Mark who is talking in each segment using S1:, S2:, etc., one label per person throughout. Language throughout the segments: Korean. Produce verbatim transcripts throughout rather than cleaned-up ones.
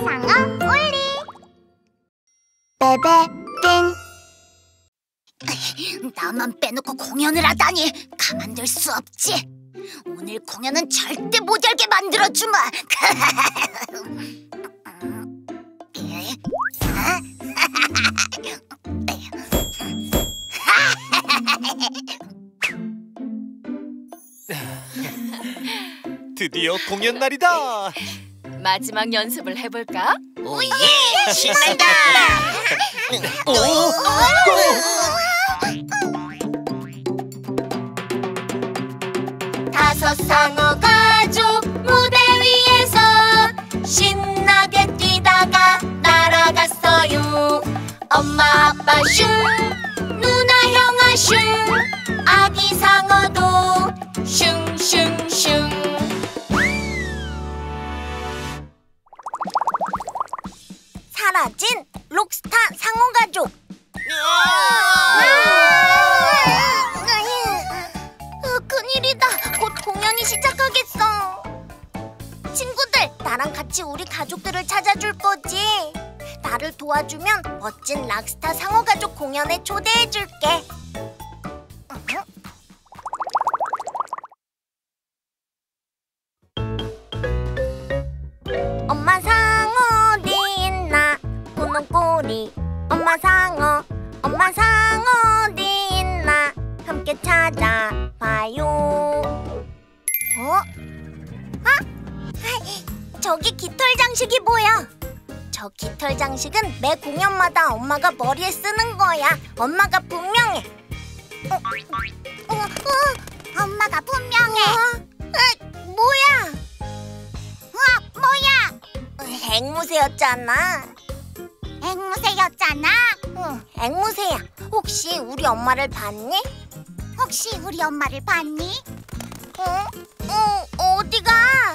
S1: 상어 올리. 베베 띵.
S2: 나만 빼놓고 공연을 하다니 가만둘 수 없지. 오늘 공연은 절대 못 열게 만들어주마.
S3: 드디어 공연 날이다.
S4: 마지막 연습을 해볼까?
S2: 오예! 신난다!
S3: 오!
S2: 다섯 상어 가족 무대 위에서 신나게 뛰다가 날아갔어요. 엄마 아빠 슝, 누나 형아 슝, 아기 상어도 슝슝슝.
S1: 사라진 록스타 상어 가족. 어, 큰일이다. 곧 공연이 시작하겠어. 친구들, 나랑 같이 우리 가족들을 찾아줄 거지? 나를 도와주면 멋진 락스타 상어 가족 공연에 초대해줄게. 엄마 상어 어디 있나? 분홍 꼬리 엄마 상어, 엄마 상어 어디 있나? 함께 찾아봐요. 어? 아? 저기 깃털 장식이 보여. 저 깃털 장식은 매 공연마다 엄마가 머리에 쓰는 거야. 엄마가 분명해. 어, 어, 어, 엄마가 분명해. 어? 에, 뭐야? 어, 뭐야? 앵무새였잖아. 앵무새였잖아? 응, 앵무새야. 혹시 우리 엄마를 봤니? 혹시 우리 엄마를 봤니? 어? 어, 어디가?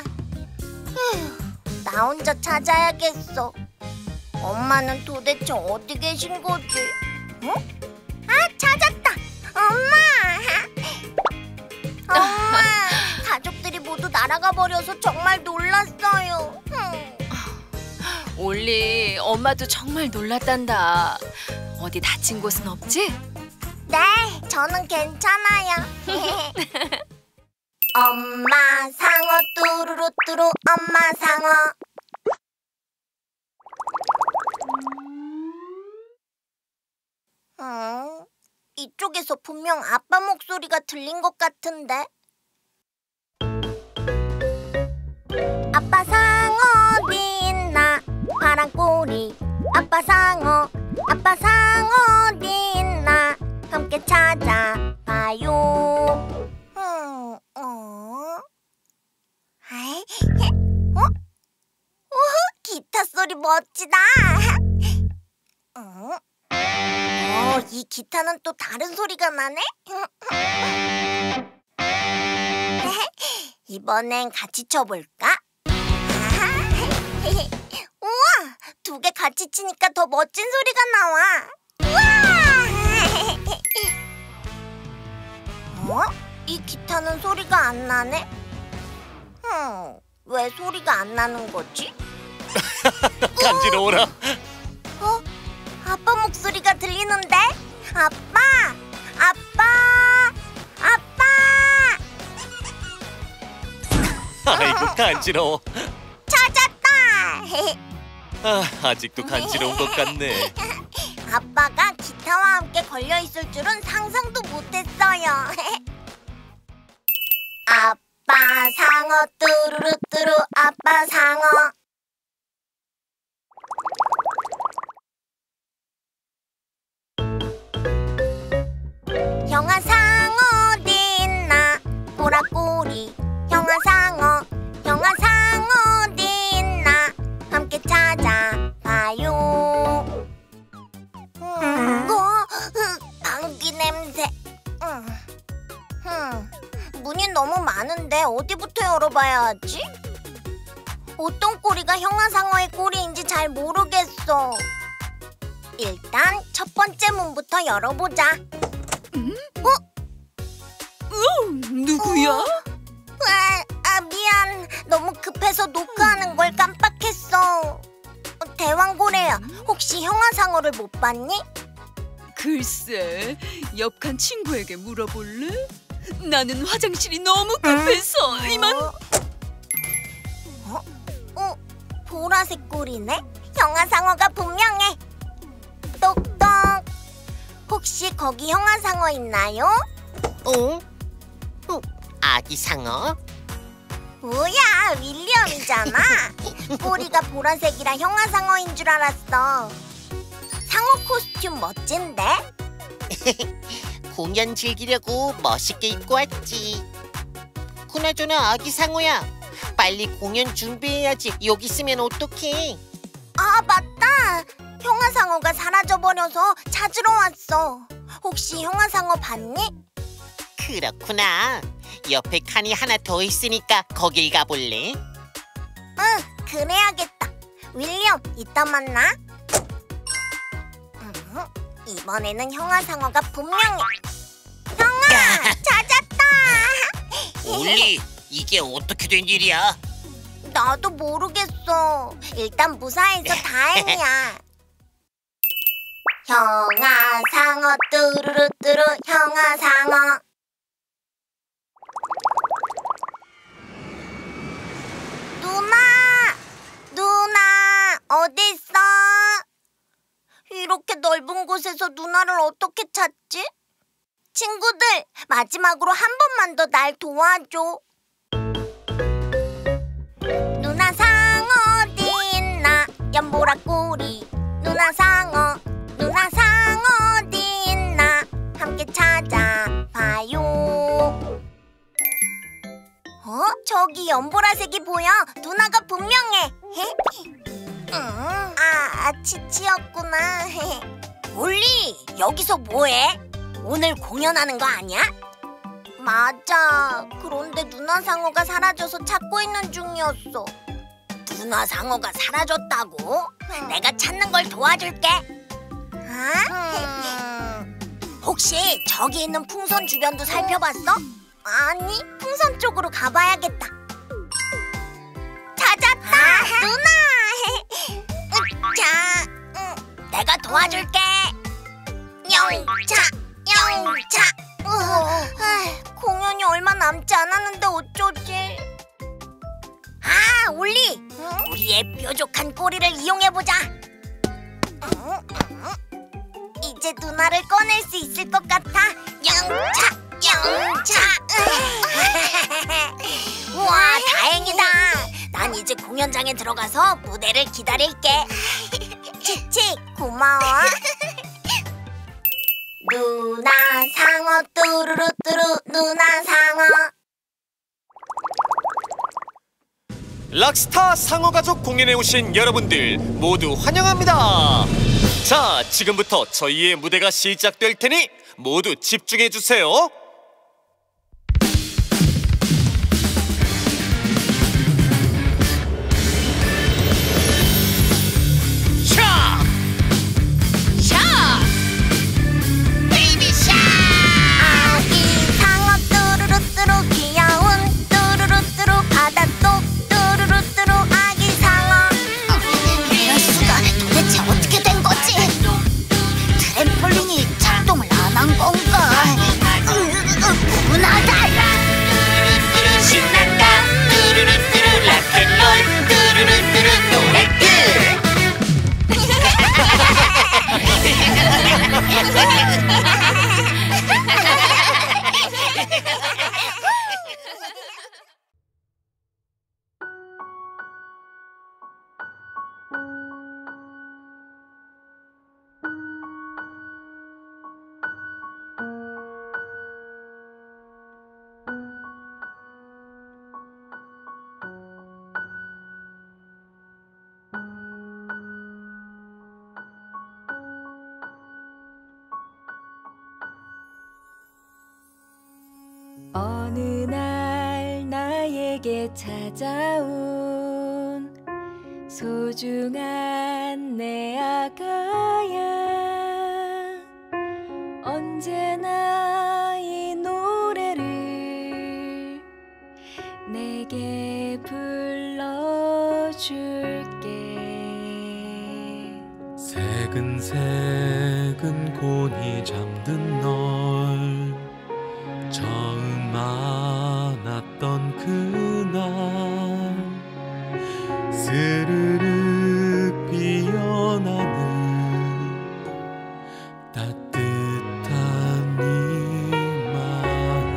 S1: 휴, 나 혼자 찾아야겠어. 엄마는 도대체 어디 계신 거지? 어? 아, 찾았다! 엄마! 엄마! 가족들이 모두 날아가 버려서 정말 놀랐어요. 음.
S4: 올리, 엄마도 정말 놀랐단다. 어디 다친 곳은 없지?
S1: 네, 저는 괜찮아요. 엄마 상어 뚜루루뚜루 엄마 상어. 음, 이쪽에서 분명 아빠 목소리가 들린 것 같은데. 아빠 상어 어디 있나? 파란 꼬리 아빠 상어, 아빠 상어 어디 있나? 함께 찾아봐요. 음, 어? 아이, 어? 우후, 기타 소리 멋지다. 어? 어, 이 기타는 또 다른 소리가 나네? 이번엔 같이 쳐볼까? 우와! 두 개 같이 치니까 더 멋진 소리가 나와. 우와! 어? 이 기타는 소리가 안 나네? 음, 왜 소리가 안 나는 거지?
S3: 간지러워라.
S1: 어? 아빠 목소리가 들리는데? 아빠! 아빠! 아빠!
S3: 아이고 간지러워.
S1: 찾았다!
S3: 아, 아직도 간지러운 것 같네.
S1: 아빠가 기타와 함께 걸려있을 줄은 상상도 못했어요. 아빠 상어 뚜루루뚜루 아빠 상어. 형아 상어 어디 있나? 보라꼬리 형아 상어, 형아 상어 어디 있나? 함께 찾아봐요. 음, 뭐? 방귀 냄새. 음. 음, 문이 너무 많은데 어디부터 열어봐야 하지? 어떤 꼬리가 형아 상어의 꼬리인지 잘 모르겠어. 일단 첫 번째 문부터 열어보자.
S4: 음?
S1: 어?
S4: 음, 누구야?
S1: 어? 아, 아, 미안. 너무 급해서 노크하는 걸 깜빡했어. 왕고래야, 혹시 형아상어를 못 봤니?
S4: 글쎄, 옆칸 친구에게 물어볼래? 나는 화장실이 너무 급해서 이만.
S1: 어? 어? 보라색 꼴이네? 형아상어가 분명해. 똑똑. 혹시 거기 형아상어 있나요?
S5: 어? 어? 아기 상어?
S1: 뭐야, 윌리엄이잖아. 꼬리가 보라색이라 형아상어인 줄 알았어. 상어 코스튬 멋진데?
S5: 공연 즐기려고 멋있게 입고 왔지. 그나저나 아기 상어야, 빨리 공연 준비해야지. 여기 있으면 어떡해?
S1: 아, 맞다. 형아상어가 사라져버려서 찾으러 왔어. 혹시 형아상어 봤니?
S5: 그렇구나. 옆에 칸이 하나 더 있으니까 거길 가볼래?
S1: 응, 그래야겠다. 윌리엄, 이따 만나. 음, 이번에는 형아상어가 분명해. 형아, 찾았다.
S5: 올리, 이게 어떻게 된 일이야?
S1: 나도 모르겠어. 일단 무사해서 다행이야. 형아상어 뚜루루뚜루 형아상어. 누나! 누나! 어딨어? 이렇게 넓은 곳에서 누나를 어떻게 찾지? 친구들, 마지막으로 한 번만 더 날 도와줘. 누나 상어 어디 있나? 연보라 꼬리. 누나 상어, 누나 상어 어디 있나? 함께 찾아봐요. 어? 저기 연보라색이 보여. 누나가 분명해. 응. 아, 치치였구나. 올리, 여기서 뭐해? 오늘 공연하는 거 아니야? 맞아. 그런데 누나 상어가 사라져서 찾고 있는 중이었어. 누나 상어가 사라졌다고? 내가 찾는 걸 도와줄게. 아? 혹시 저기 있는 풍선 주변도 살펴봤어? 아니, 풍선 쪽으로 가봐야겠다. 찾았다! 누나! 자, 응, 내가 도와줄게. 영차, 영차. 어, 공연이 얼마 남지 않았는데 어쩌지? 아, 올리! 우리의 뾰족한 꼬리를 이용해보자. 이제 누나를 꺼낼 수 있을 것 같아. 영차, 영차. 우와, 다행이다. 난 이제 공연장에 들어가서 무대를 기다릴게. 치치, 고마워. 누나 상어 뚜루루뚜루 누나 상어.
S3: 락스타 상어 가족 공연에 오신 여러분들 모두 환영합니다. 자, 지금부터 저희의 무대가 시작될 테니 모두 집중해 주세요. 샤!
S2: 샤! 베이비 샤!
S1: 아기 상어 뚜루루뚜루 귀여운 뚜루루뚜루 바닷속 뚜루루뚜루 아기 상어.
S2: 이럴 수가. 도대체 어떻게 된 거지? 트램폴린이 작동을 안 한 건가? 분하다.
S5: 신난다. 뚜루루뚜루 락앤롤. 뚜루루뚜루 노래 끝.
S4: 어느 날 나에게 찾아온 소중한 내 아가야, 언제나 이 노래를 내게 불러줄게.
S6: 새근새근 곤히 잠든 널 처음 만났던 그날 스르륵 피어나는 따뜻한 이 마음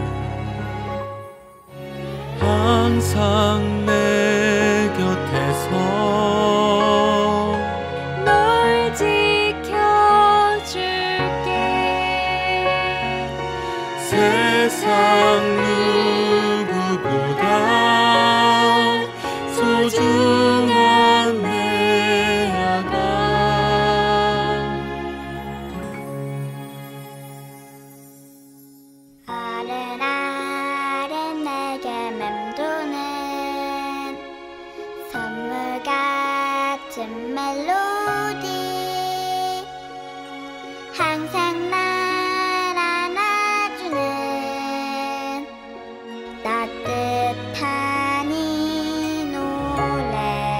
S6: 항상 내 곁에서
S4: 널 지켜줄게.
S6: 세상 누구보다 소중한 내 아가.
S2: 아른아른 내게 맴도는 선물 같은 멜로디 항상 날 안아주는 따뜻한 이 노래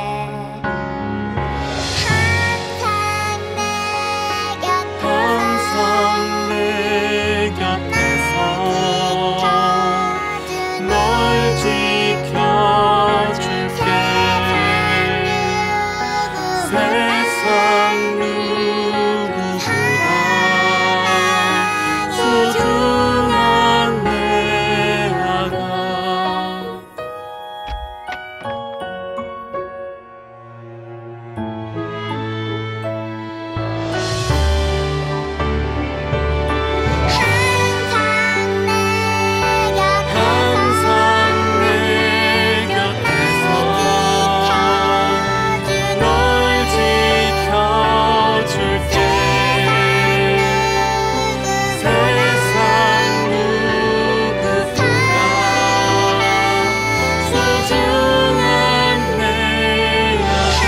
S2: 항상 내 곁에서
S6: 항상 내 곁에서 널 지켜줄게. 세상 누구보다 소중한 내 아가.
S2: 항상 내 곁에서
S6: 항상 내 곁에서 널 지켜줄게. 세상 누구보다 소중한 내 아가.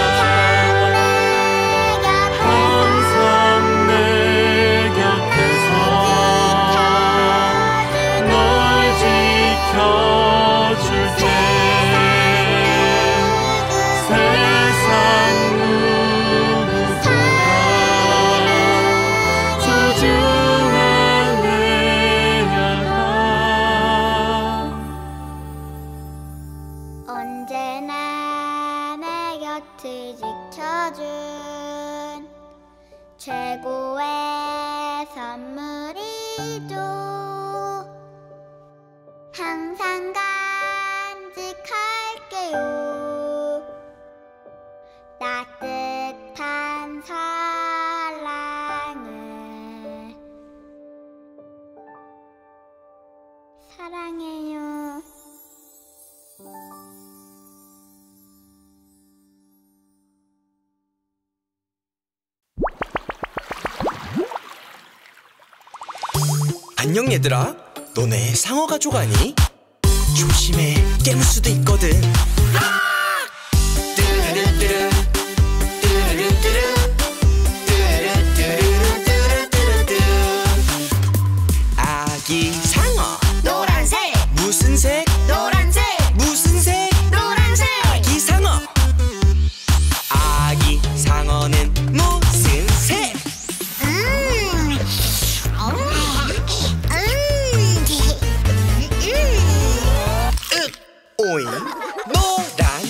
S6: 항상 내 곁에서 널 지켜줄게. 세상 누구보다 소중한 내 아가.
S2: 언제나 내 곁을 지켜준 최고의 선물이죠. 항상 간직할게요. 따뜻한 사랑을 사랑해요.
S7: 안녕 얘들아, 너네 상어 가족 아니? 조심해, 깨물 수도 있거든. 뚜루루뚜루, 뚜루루뚜루, 뚜루뚜루뚜루뚜루뚜루. 아기 상어
S2: 노란색,
S7: 무슨 색?
S2: 노란색,
S7: 무슨 색?
S2: 노란색.
S7: 아기 상어. 아기 상어는 무슨 색?
S2: 음, 음, 음.
S7: 오이 노란색.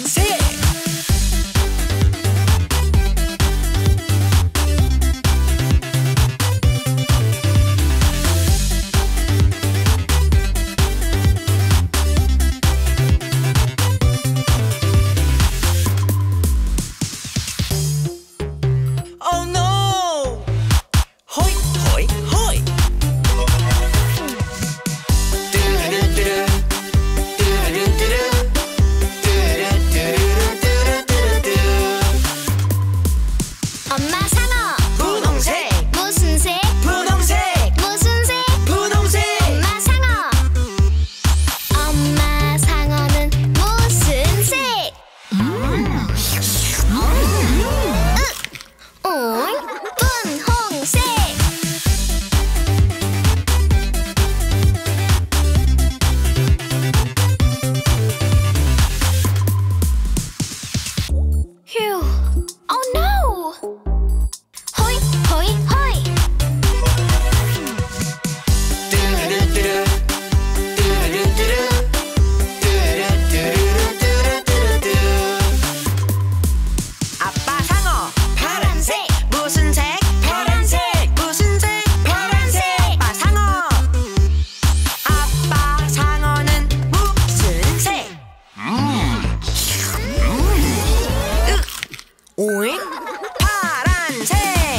S8: 오잉? 파란색.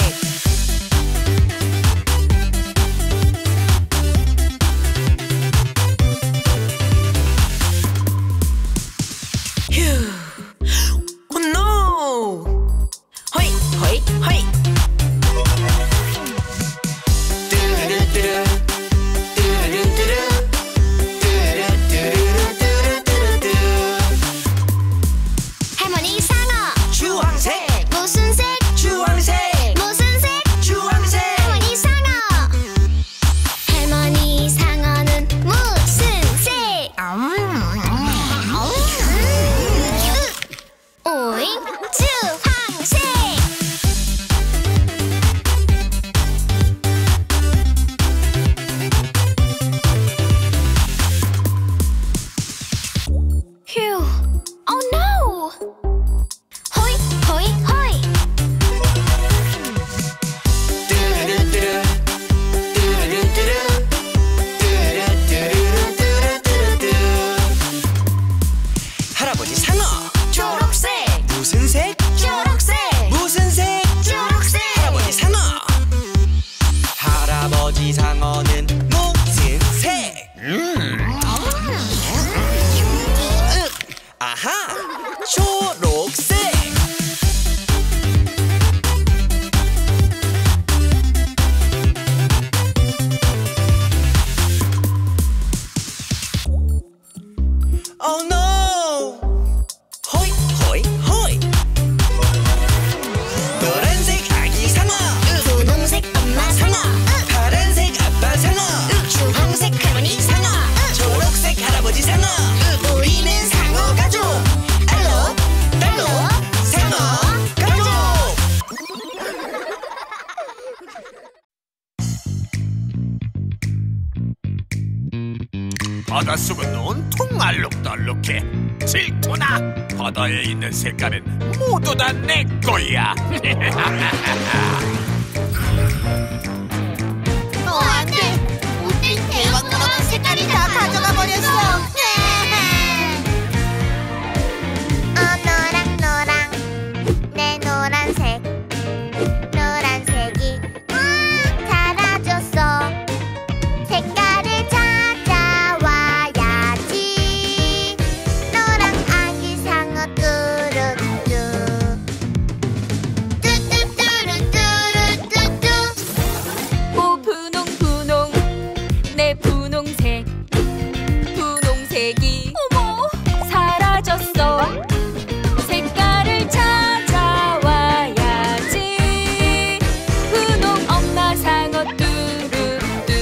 S8: 휴. 오 노. 허이 허이 허이. 뚜루뚜루 뚜루뚜루 뚜루뚜루뚜루뚜루뚜루.
S2: 할머니 상어
S8: 주황색
S2: 무슨 색?
S8: 주황색
S2: 무슨 색?
S8: 주황색.
S2: 할머니 상어 할머니 상어는 무슨 색? 오잉 주황색. 휴. Oh no. 호이 호이 호이.
S8: 뚜루뚜루 뚜루뚜루 뚜루뚜루뚜루뚜루뚜루. 할아버지 상어
S2: 초록색
S8: 무슨 색?
S2: 초록색
S8: 무슨 색?
S2: 초록색.
S8: 할아버지 상어. 할아버지 상어는 무슨 색? 아하, 초록색. Oh no! 호이 호이 호이. 노란색 아기 상어.
S2: 분홍색 엄마 상어
S8: 파란색 아빠 상어.
S2: 주황색 할머니 상어
S8: 초록색 할아버지 상어. 우리는 상어 가족. 알로 달로 상어 가족.
S3: 바닷속은 온통 알록달록해. 질투나. 바다에 있는 색깔은 모두 다 내 거야.
S1: 어, 안 돼. 우리 대왕 노란 색깔이 다 가져가 버렸어. 어, 노랑 노랑 내 노란색 노란색이 음, 사라졌어. 색깔을 찾아와야지. 노랑 아기 상어 뚜루뚜 뚜뚜뚜루뚜루뚜뚜.
S4: 오 분홍 분홍 내 분홍색 분홍색이 어머 사라졌어. 색깔을 찾아와야지. 분홍 엄마 상어 뚜루뚜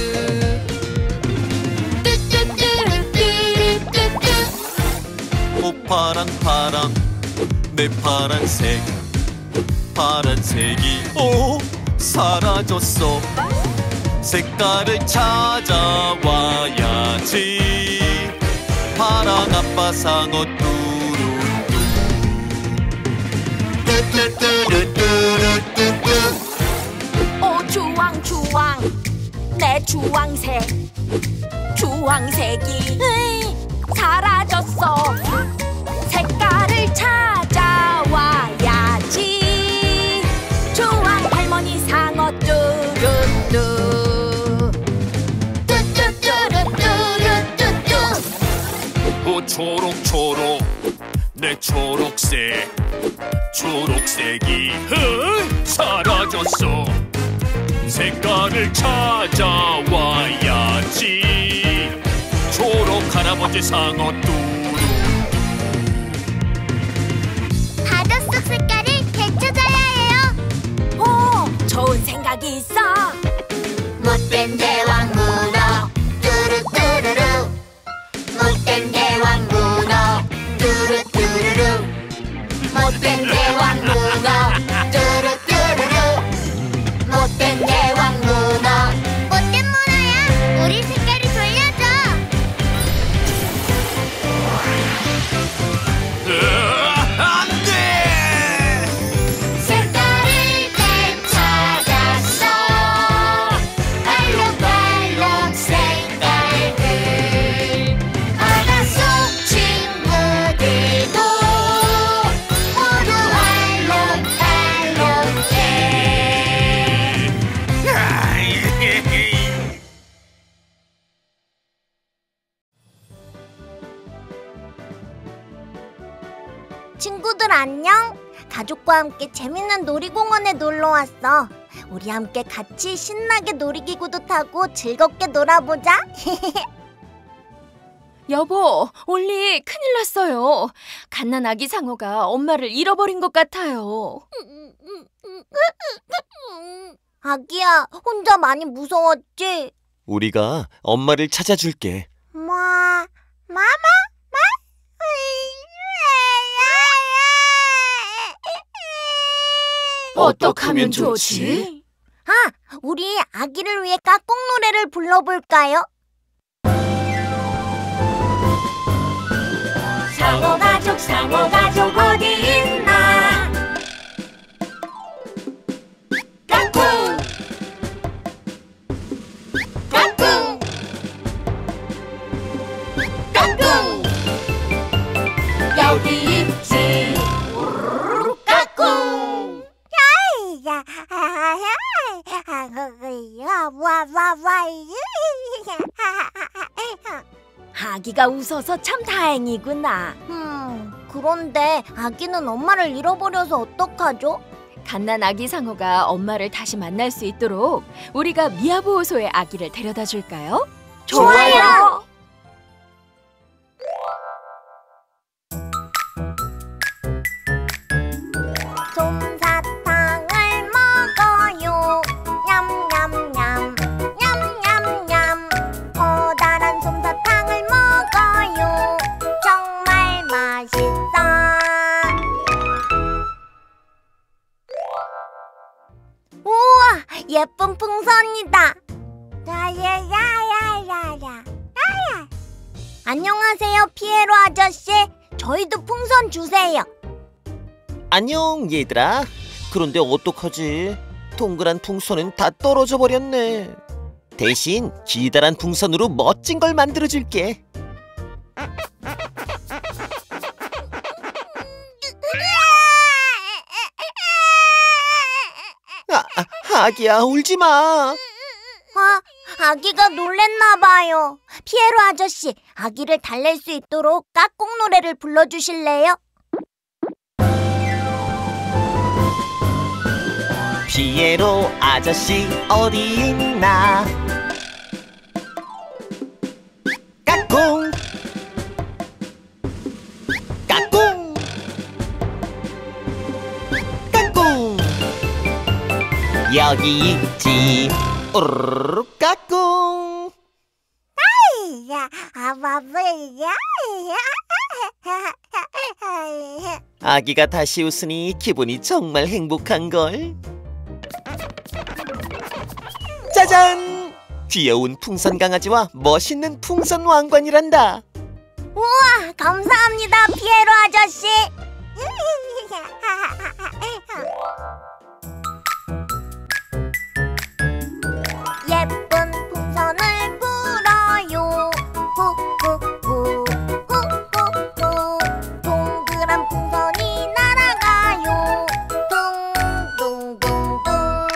S4: 뚜뚜뚜루뚜루뚜뚜.
S3: 오 파랑 파랑 내 파란색 파란색이 오 사라졌어. 색깔을 찾아와야지. 파랑 아빠 상어 뚜루뚜 뚜뚜뚜루뚜루뚜뚜.
S4: 오 주황 주황 내 주황색 주황색이 으이, 사라졌어. 색깔을 찾아와야지. 주황 할머니 상어 뚜루뚜 뚜뚜뚜루뚜루뚜뚜.
S3: 오 초록 초록 내 초록색 초록색이 흐 사라졌어. 색깔을 찾아와야지. 초록 할아버지 상어 뚜루.
S1: 바닷속 색깔을 되찾아야 해요.
S4: 오 좋은 생각이 있어.
S2: 못된 대왕 문어 뚜루뚜루루. 못된 대왕 문어 뚜루뚜루루. 못된 대왕 문어 뚜루뚜루루. 못된 대왕 문어.
S1: 못된 문어야, 우리 색깔을 돌려줘. 가족과 함께 재밌는 놀이공원에 놀러 왔어. 우리 함께 같이 신나게 놀이기구도 타고 즐겁게 놀아보자.
S4: 여보, 올리 큰일 났어요. 갓난 아기 상어가 엄마를 잃어버린 것 같아요.
S1: 아기야, 혼자 많이 무서웠지?
S3: 우리가 엄마를 찾아줄게.
S1: 뭐, 마마?
S4: 어떻게 하면 좋지?
S1: 아, 우리 아기를 위해 깍꿍 노래를 불러볼까요?
S4: 상어 가족, 상어 가족 어디 있나?
S1: 깍꿍! 깍꿍! 깍꿍!
S4: 여기 있지.
S1: 깍꿍!
S4: 아기가 웃어서 참 다행이구나.
S1: 음, 그런데 아기는 엄마를 잃어버려서 어떡하죠?
S4: 갓난 아기 상어가 엄마를 다시 만날 수 있도록 우리가 미아보호소에 아기를 데려다 줄까요?
S1: 좋아요. 솜사탕을 먹어요. 냠냠냠 냠냠냠. 커다란 솜사탕을 먹어요. 정말 맛있어. 우와, 예쁜 풍선이다. 야야야야야야. 안녕하세요, 피에로 아저씨. 저희도 풍선 주세요.
S5: 안녕 얘들아. 그런데 어떡하지? 동그란 풍선은 다 떨어져 버렸네. 대신 기다란 풍선으로 멋진 걸 만들어줄게. 아, 아, 아기야 울지 마.
S1: 아, 아기가 놀랬나 봐요. 피에로 아저씨, 아기를 달랠 수 있도록 깍꿍 노래를 불러주실래요?
S5: 피에로 아저씨 어디 있나? 까꿍 까꿍 까꿍. 여기 있지. 우르르 까꿍. 아기가 다시 웃으니 기분이 정말 행복한걸. 짜잔! 귀여운 풍선 강아지와 멋있는 풍선 왕관이란다.
S1: 우와, 감사합니다, 피에로 아저씨. 예쁜 풍선을 불어요. 후후후 후후후. 동그란 풍선이 날아가요. 둥둥둥둥.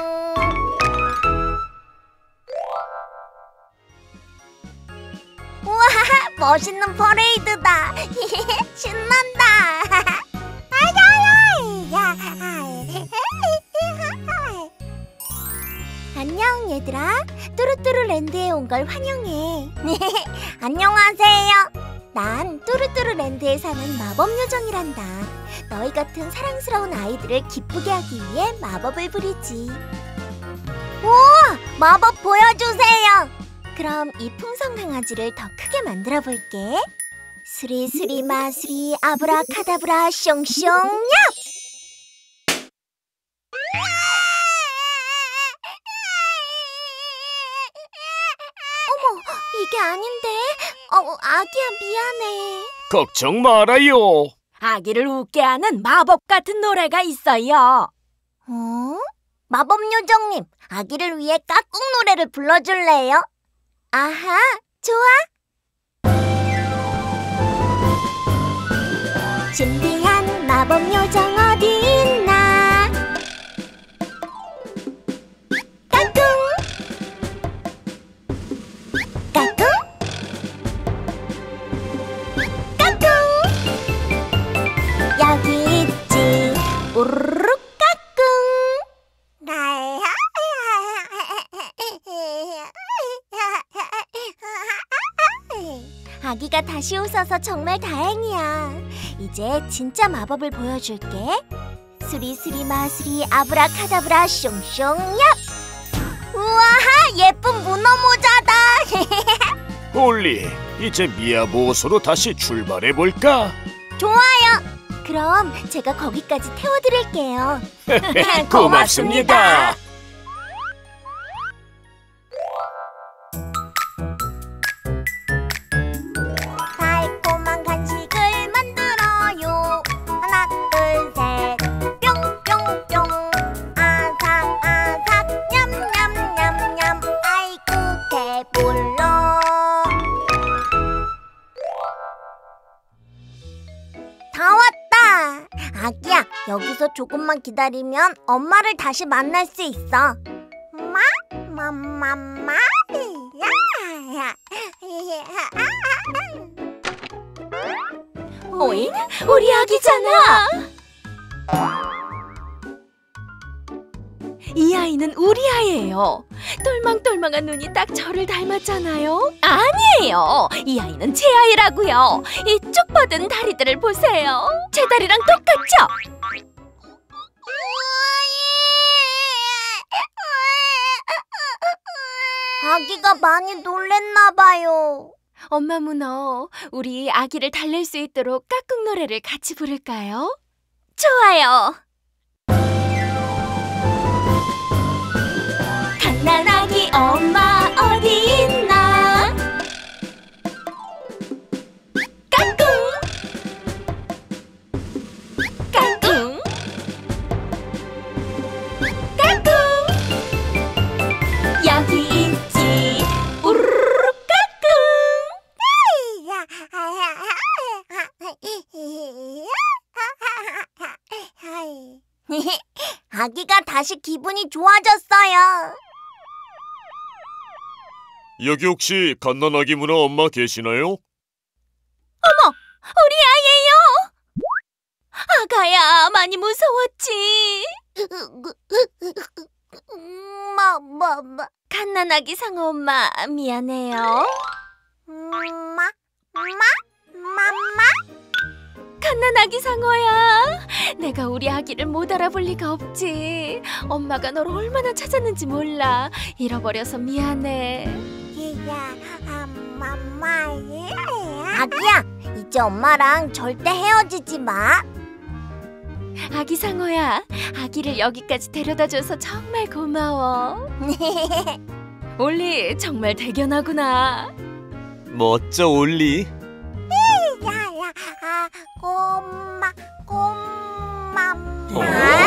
S1: 우와, 멋있는 퍼레이드다. 신난다. 안녕 얘들아. 뚜루뚜루랜드에 온 걸 환영해. 안녕하세요. 난 뚜루뚜루랜드에 사는 마법요정이란다. 너희 같은 사랑스러운 아이들을 기쁘게 하기 위해 마법을 부리지. 우와, 마법 보여주세요. 그럼 이 풍선 강아지를 더 크게 만들어 볼게. 수리수리 마수리 아브라카다브라 숑숑 얍! 어머, 이게 아닌데. 어, 아기야, 미안해.
S6: 걱정 말아요.
S4: 아기를 웃게 하는 마법 같은 노래가 있어요.
S1: 어? 마법 요정님, 아기를 위해 깍꿍 노래를 불러줄래요? 아하, 좋아. 준비한 마법 요정 어디 있나? 깍꿍! 깍꿍! 깍꿍! 여기 있지. 우르르 아기가 다시 웃어서 정말 다행이야. 이제 진짜 마법을 보여줄게. 수리수리 마수리 아브라카다브라 숑숑 얍! 우와, 예쁜 문어 모자다.
S6: 올리, 이제 미야보호소로 다시 출발해볼까?
S1: 좋아요. 그럼 제가 거기까지 태워드릴게요.
S6: 고맙습니다.
S1: 달콤한 간식을 만들어요. 하나, 둘, 셋, 뿅뿅뿅. 아삭아삭 냠냠냠냠. 아이고 배불러. 다 왔다. 아기야, 여기서 조금만 기다리면 엄마를 다시 만날 수 있어. 마, 마마마.
S4: 오잉? 우리 아기잖아. 이 아이는 우리 아이예요. 똘망똘망한 눈이 딱 저를 닮았잖아요. 아니에요. 이 아이는 제 아이라고요. 이 쭉 뻗은 다리들을 보세요. 제 다리랑 똑같죠?
S1: 아기가 많이 놀랬나 봐요.
S4: 엄마 문어, 우리 아기를 달랠 수 있도록 깍꿍 노래를 같이 부를까요? 좋아요. 갓난아기 엄마 어디 있나? 깍꿍! 깍꿍! 깍꿍! 여기 있지. 우르르 깍꿍!
S1: 아기가 다시 기분이 좋아졌어요.
S3: 여기 혹시 갓난아기 문어 엄마 계시나요?
S4: 우리 아이예요. 아가야, 많이 무서웠지.
S1: 뭐, 뭐, 뭐.
S4: 갓난아기 상어 엄마 미안해요.
S1: 마, 마, 맘마?
S4: 갓난아기 상어야, 내가 우리 아기를 못 알아볼 리가 없지. 엄마가 널 얼마나 찾았는지 몰라. 잃어버려서 미안해.
S1: 야, 아, 맘마. 아기야, 이제 엄마랑 절대 헤어지지 마.
S4: 아기 상어야, 아기를 여기까지 데려다줘서 정말 고마워. 올리, 정말 대견하구나.
S3: 멋져, 올리.
S1: 야야, 아, 꼬마, 꼬마.
S3: 어?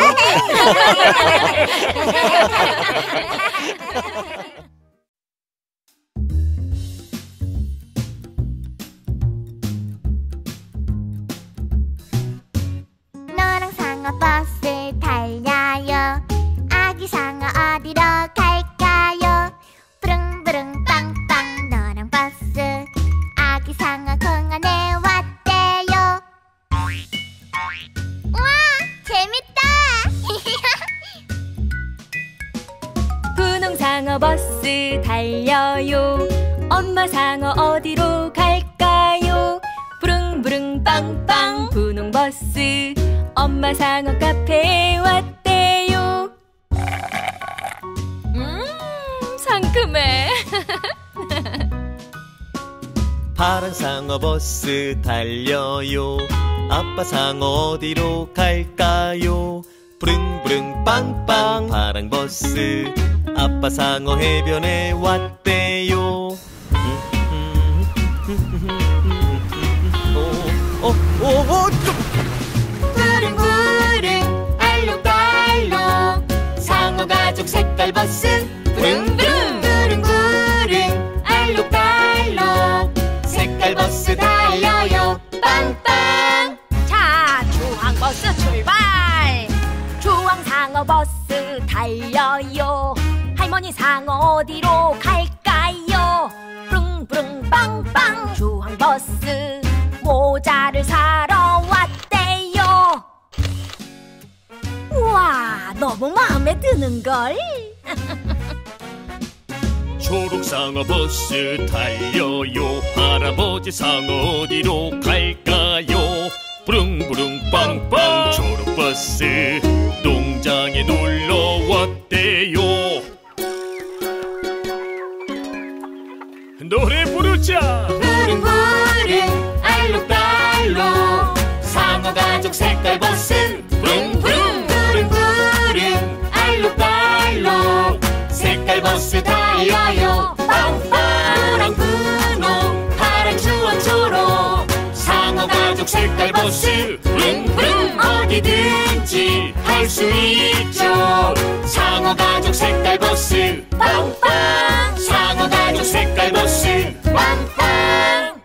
S1: 너랑 상어 버스 달려요. 아기 상어 어디로 갈까요? 부릉부릉 빵빵 너랑 버스. 아기 상어 공원에 왔대요. 우와, 재밌다.
S4: 분홍상어 버스 달려요. 엄마 상어 어디로 갈까요? 부릉부릉 빵빵 분홍버스. 엄마 상어 카페에 왔대요. 음, 상큼해.
S3: 파란 상어 버스 달려요. 아빠 상어 어디로 갈까요? 부릉부릉 빵빵 파랑 버스. 아빠 상어 해변에 왔대요. 오, 오, 오, 오,
S4: 부릉부릉 알록달록 상어 가족 색깔 버스. 부릉부릉 부릉부릉 알록달록 색깔 버스 달려요. 빵빵. 자, 주황버스 출발. 주황상어 버스 달려요. 할머니 상어 어디로 갈까요? 부릉부릉 빵빵 주황버스. 모자를 사러 왔대요. 우와, 너무 마음에 드는걸.
S6: 초록 상어 버스 달려요. 할아버지 상어 어디로 갈까요? 부릉부릉 빵빵 초록 버스 농장에 놀러 왔대요. 노래 부르자.
S8: 부릉부릉 알록달록 상어 가족 색깔 버스 부릉부릉 부릉부릉 알록달록 색깔 버스 달려요. 빵빵 분홍 파란 주황 초록 상어 가족 색깔 버스 부릉부릉 어디든지 할 수 있죠. 상어 가족 색깔 버스 빵빵 상어 가족 색깔 버스 빵빵.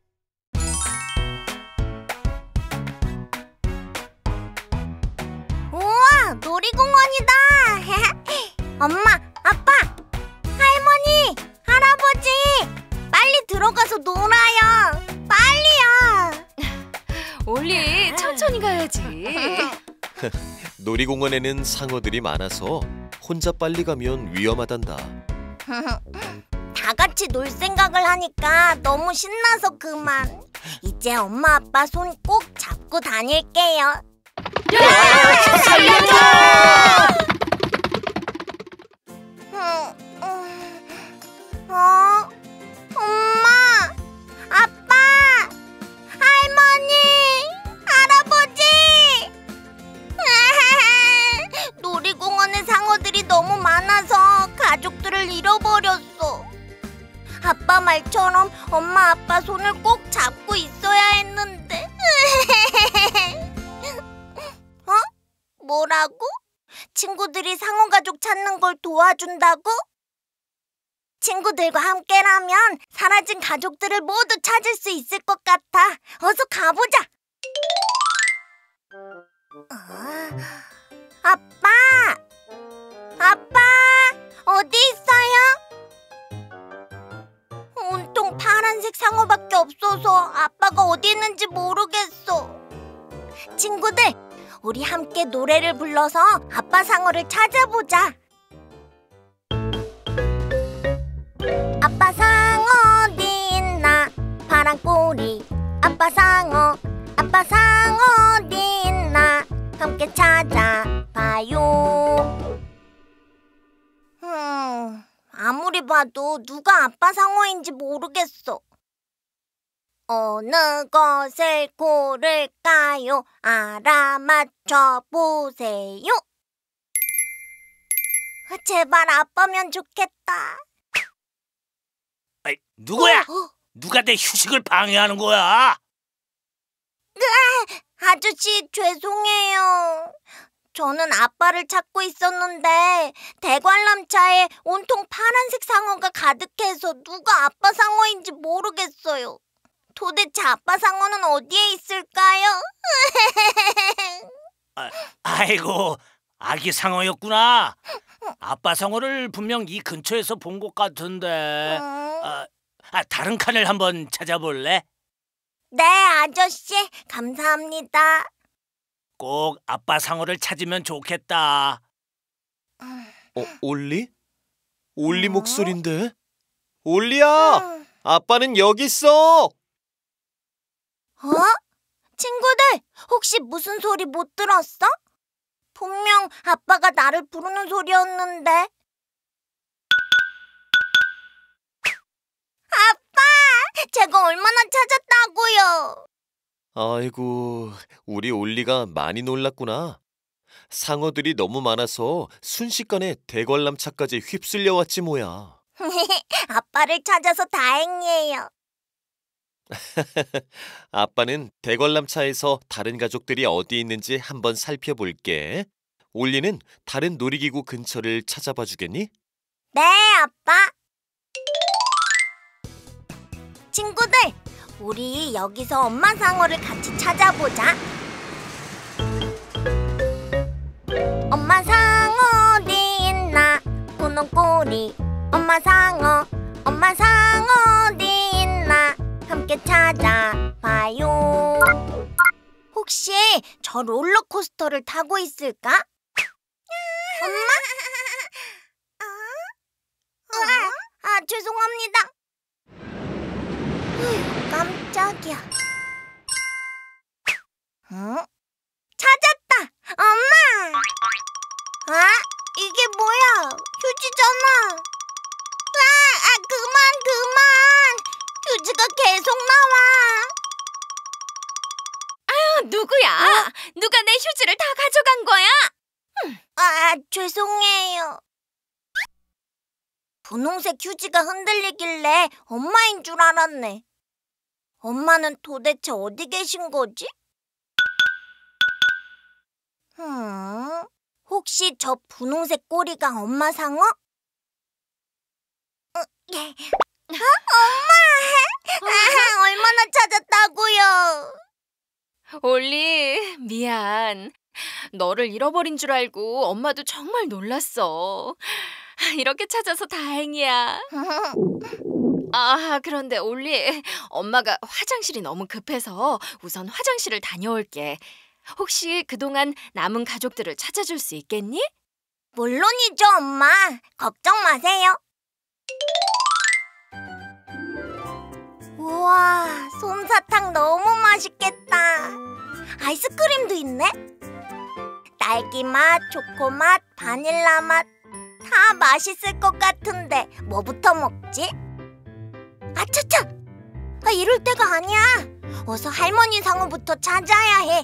S1: 우와, 놀이공원이다. 엄마, 아빠, 할머니, 할아버지, 빨리 들어가서 놀아요. 빨리요.
S4: 올리, 천천히 가야지.
S3: 놀이공원에는 상어들이 많아서 혼자 빨리 가면 위험하단다.
S1: 다 같이 놀 생각을 하니까 너무 신나서 그만. 이제 엄마 아빠 손 꼭 잡고 다닐게요.
S8: 살려줘!
S1: 음, 음, 어? 엄마, 아빠, 할머니, 할아버지. 놀이공원에 상어들이 너무 많아서 가족들을 잃어버렸어. 아빠 말처럼 엄마 아빠 손을 꼭 잡고 있어야 했는데. 어? 뭐라고? 친구들이 상어 가족 찾는 걸 도와준다고? 친구들과 함께라면 사라진 가족들을 모두 찾을 수 있을 것 같아. 어서 가보자. 어? 아빠! 아빠! 어디 있어요? 온통 파란색 상어밖에 없어서 아빠가 어디 있는지 모르겠어. 친구들, 우리 함께 노래를 불러서 아빠 상어를 찾아보자. 아빠 상어 어디 있나? 파란 꼬리 아빠 상어, 아빠 상어 어디 있나? 함께 찾아봐요. 음, 아무리 봐도 누가 아빠 상어인지 모르겠어. 어느 것을 고를까요? 알아맞혀 보세요. 제발 아빠면 좋겠다.
S9: 아이, 누구야?
S1: 어, 어.
S9: 누가 내 휴식을 방해하는 거야?
S1: 아저씨, 죄송해요. 저는 아빠를 찾고 있었는데 대관람차에 온통 파란색 상어가 가득해서 누가 아빠 상어인지 모르겠어요. 도대체 아빠 상어는 어디에 있을까요?
S9: 아, 아이고, 아기 상어였구나. 아빠 상어를 분명 이 근처에서 본 것 같은데.
S1: 음.
S9: 아, 아, 다른 칸을 한번 찾아볼래?
S1: 네, 아저씨. 감사합니다.
S9: 꼭 아빠 상어를 찾으면 좋겠다.
S3: 어, 올리? 올리 목소린데? 올리야!
S1: 음.
S3: 아빠는 여기 있어!
S1: 어? 친구들, 혹시 무슨 소리 못 들었어? 분명 아빠가 나를 부르는 소리였는데. 아빠! 제가 얼마나 찾았다고요?
S3: 아이고, 우리 올리가 많이 놀랐구나. 상어들이 너무 많아서 순식간에 대관람차까지 휩쓸려 왔지 뭐야.
S1: 아빠를 찾아서 다행이에요.
S3: 아빠는 대관람차에서 다른 가족들이 어디 있는지 한번 살펴볼게. 올리는 다른 놀이기구 근처를 찾아봐 주겠니?
S1: 네, 아빠. 친구들, 우리 여기서 엄마 상어를 같이 찾아보자. 엄마 상어 어디 있나? 분홍 꼬리 엄마 상어, 엄마 상어 어디 있나? 함께 찾아봐요. 혹시 저 롤러코스터를 타고 있을까? 엄마? 어? 어? 다행이다. 휴, 깜짝이야. 응? 찾았다! 엄마! 아? 이게 뭐야? 휴지잖아. 아, 아 그만 그만! 휴지가 계속 나와.
S4: 아유, 누구야? 누가 내 휴지를 다 가져간 거야?
S1: 아, 죄송해요. 분홍색 휴지가 흔들리길래 엄마인 줄 알았네. 엄마는 도대체 어디 계신 거지? 음, 혹시 저 분홍색 꼬리가 엄마 상어? 어, 예. 어? 엄마! 아, 얼마나 찾았다고요?
S4: 올리, 미안. 너를 잃어버린 줄 알고 엄마도 정말 놀랐어. 이렇게 찾아서 다행이야. 아, 그런데 올리, 엄마가 화장실이 너무 급해서 우선 화장실을 다녀올게. 혹시 그동안 남은 가족들을 찾아줄 수 있겠니?
S1: 물론이죠, 엄마. 걱정 마세요. 우와, 솜사탕 너무 맛있겠다. 아이스크림도 있네. 딸기 맛, 초코 맛, 바닐라 맛. 다 맛있을 것 같은데 뭐부터 먹지? 아차차! 아, 이럴 때가 아니야. 어서 할머니 상어부터 찾아야 해.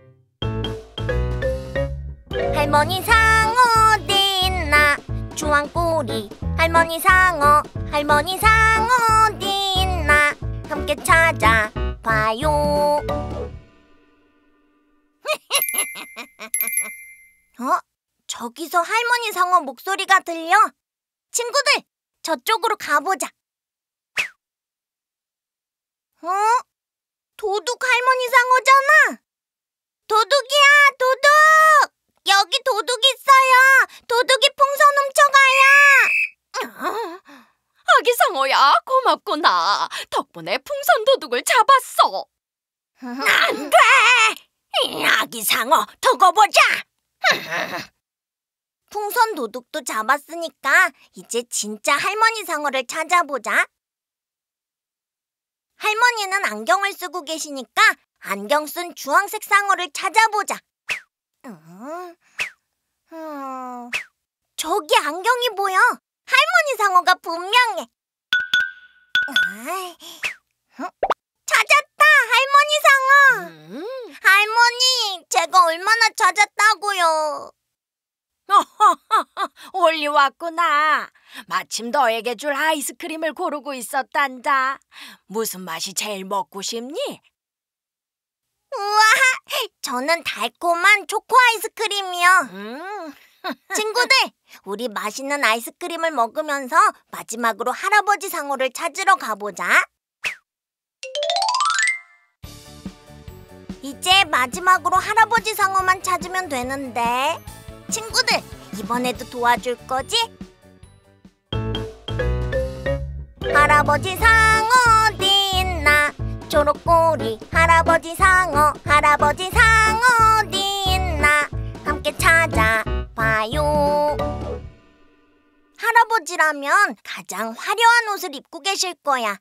S1: 할머니 상어 어디 있나? 주황꼬리 할머니 상어, 할머니 상어 어디 있나? 함께 찾아봐요. 어? 저기서 할머니 상어 목소리가 들려. 친구들, 저쪽으로 가보자. 어? 도둑 할머니 상어잖아. 도둑이야, 도둑! 여기 도둑 있어요. 도둑이 풍선 훔쳐가요.
S4: 아기 상어야, 고맙구나. 덕분에 풍선 도둑을 잡았어.
S1: 안 돼! 아기 상어, 두고 보자. 풍선 도둑도 잡았으니까 이제 진짜 할머니 상어를 찾아보자. 할머니는 안경을 쓰고 계시니까 안경 쓴 주황색 상어를 찾아보자. 음, 음, 저기 안경이 보여. 할머니 상어가 분명해. 아이, 어? 찾았다, 할머니 상어.
S4: 음.
S1: 할머니, 제가 얼마나 찾았다고요.
S4: 올리 왔구나. 마침 너에게 줄 아이스크림을 고르고 있었단다. 무슨 맛이 제일 먹고 싶니?
S1: 우와, 저는 달콤한 초코 아이스크림이요.
S4: 음.
S1: 친구들, 우리 맛있는 아이스크림을 먹으면서 마지막으로 할아버지 상어를 찾으러 가보자. 이제 마지막으로 할아버지 상어만 찾으면 되는데, 친구들, 이번에도 도와줄 거지? 할아버지 상어 어디 있나? 초록꼬리 할아버지 상어, 할아버지 상어 어디 있나? 함께 찾아봐요. 할아버지라면 가장 화려한 옷을 입고 계실 거야.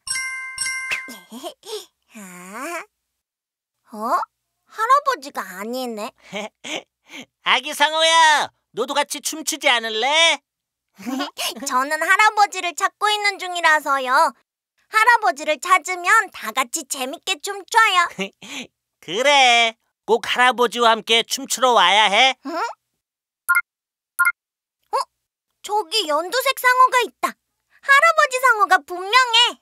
S1: 아? 어? 할아버지가 아니네.
S9: 아기 상어야, 너도 같이 춤추지 않을래?
S1: 저는 할아버지를 찾고 있는 중이라서요. 할아버지를 찾으면 다 같이 재밌게 춤춰요.
S9: 그래, 꼭 할아버지와 함께 춤추러 와야 해.
S1: 응? 어? 저기 연두색 상어가 있다. 할아버지 상어가 분명해.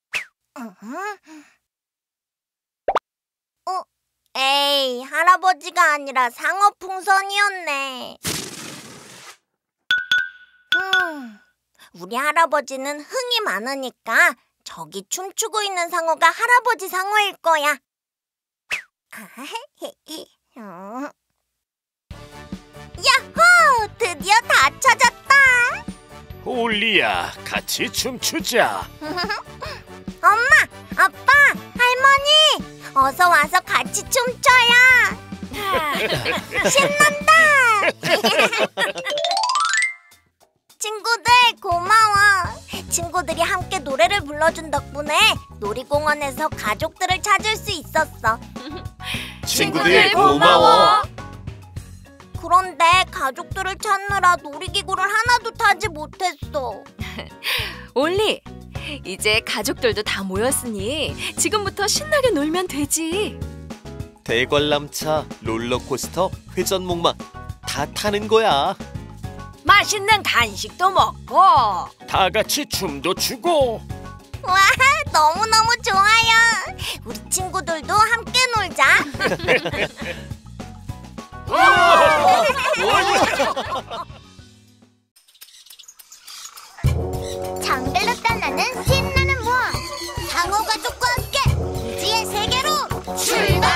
S1: 어? 에이, 할아버지가 아니라 상어 풍선이었네. 음, 우리 할아버지는 흥이 많으니까 저기 춤추고 있는 상어가 할아버지 상어일 거야. 야호! 드디어 다 찾았다.
S6: 올리야, 같이 춤추자.
S1: 엄마, 아빠, 할머니, 어서 와서 같이 춤춰요. 신난다. 친구들 고마워. 친구들이 함께 노래 노래를 불러준 덕분에 놀이공원에서 가족들을 찾을 수 있었어.
S3: 친구들 고마워.
S1: 그런데 가족들을 찾느라 놀이기구를 하나도 타지 못했어.
S4: 올리, 이제 가족들도 다 모였으니 지금부터 신나게 놀면 되지.
S3: 대관람차, 롤러코스터, 회전목마 다 타는 거야.
S4: 맛있는 간식도 먹고.
S6: 다 같이 춤도 추고.
S1: 와, 너무너무 좋아요. 우리 친구들도 함께 놀자.
S2: 정글로 떠나는 신나는 모험, 상어 가족과 함께 미지의 세계로 출발!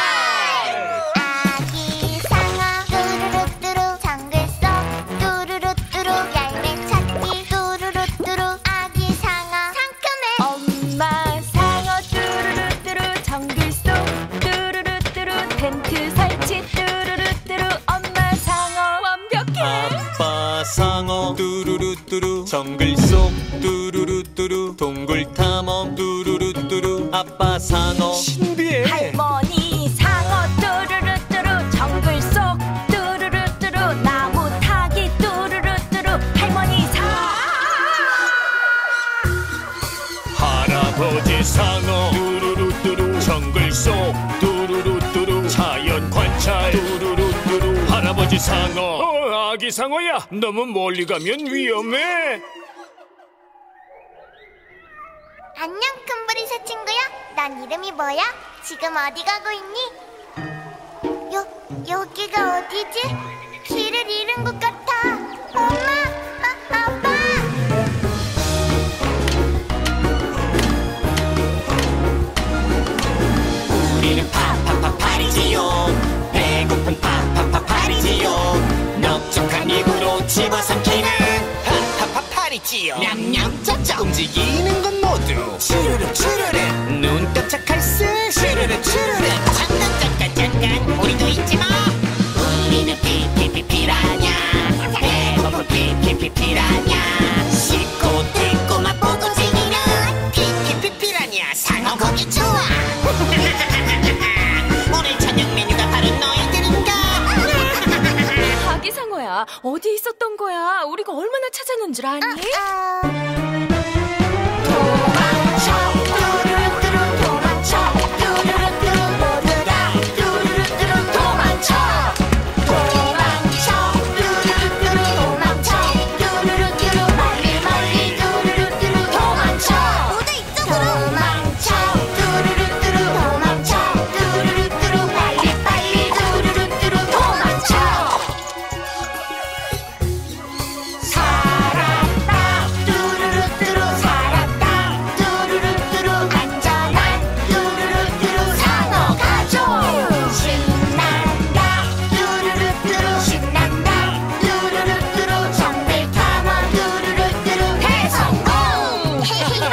S2: 아기 상어 뚜루루뚜루 정글 속 뚜루루뚜루 열매 찾기 뚜루루뚜루 아기 상어 상큼해.
S4: 엄마 상어 뚜루루뚜루 정글 속 뚜루루뚜루 텐트 설치 뚜루루뚜루 엄마 상어 완벽해.
S3: 아빠 상어 뚜루루뚜루 정글 속 뚜루루뚜루 동굴 탐험 뚜루루뚜루 아빠 상어 신비해.
S4: 할머니 상어 뚜루루뚜루 정글 속 뚜루루뚜루 나무 타기 뚜루루뚜루 할머니 상어.
S6: 할아버지 상어 뚜루루뚜루 정글 속 뚜루루뚜루 자연 관찰 뚜루루뚜루 할아버지 상어. 어, 아기 상어야, 너무 멀리 가면 위험해.
S2: 안녕 큰부리새 친구야. 넌 이름이 뭐야? 지금 어디 가고 있니? 여, 여기가 어디지? 길을 잃은 것 같아. 엄마! 아, 아빠!
S5: 우리는 파파파파리지요. 배고픈 파파파파리지요. 넓적한 입으로 집어삼키는 파파파파리지요. 냠냠짭짭 움직이는 건 모두 추르륵 추르륵 눈 깜짝할 새 추르륵 추르륵 잠깐 잠깐 잠깐 우리도 있지 마. 우리는 피피피 피라냐. 배고픈 피피피 피라냐. 씹고 뜯고 맛보고 즐기는 피피피 피라냐. 상어 고기 좋아. 오늘 저녁 메뉴가 바로 너희들인가.
S4: 아기 상어야, 어디 있었던 거야? 우리가 얼마나 찾았는 줄 아니?
S2: 아,
S4: 도망쳐 뚜루루뚜루 도망쳐 뚜루루뚜루 모두 다 뚜루루뚜루 도망쳐 도망쳐 뚜루루뚜루 도망쳐 뚜루루뚜루 멀리 멀리 뚜루루뚜루 도망쳐
S2: 모두 이쪽으로!
S4: 도망쳐 뚜루루뚜루 도망쳐 뚜루루뚜루 빨리 빨리 뚜루루뚜루 도망쳐. 살았다 뚜루루뚜루 살았다 뚜루루뚜루 안전한 뚜루루뚜루 상어 가족. 신난다 뚜루루뚜루 신난다 뚜루루뚜루 정글 탐험 뚜루루뚜루 대성공.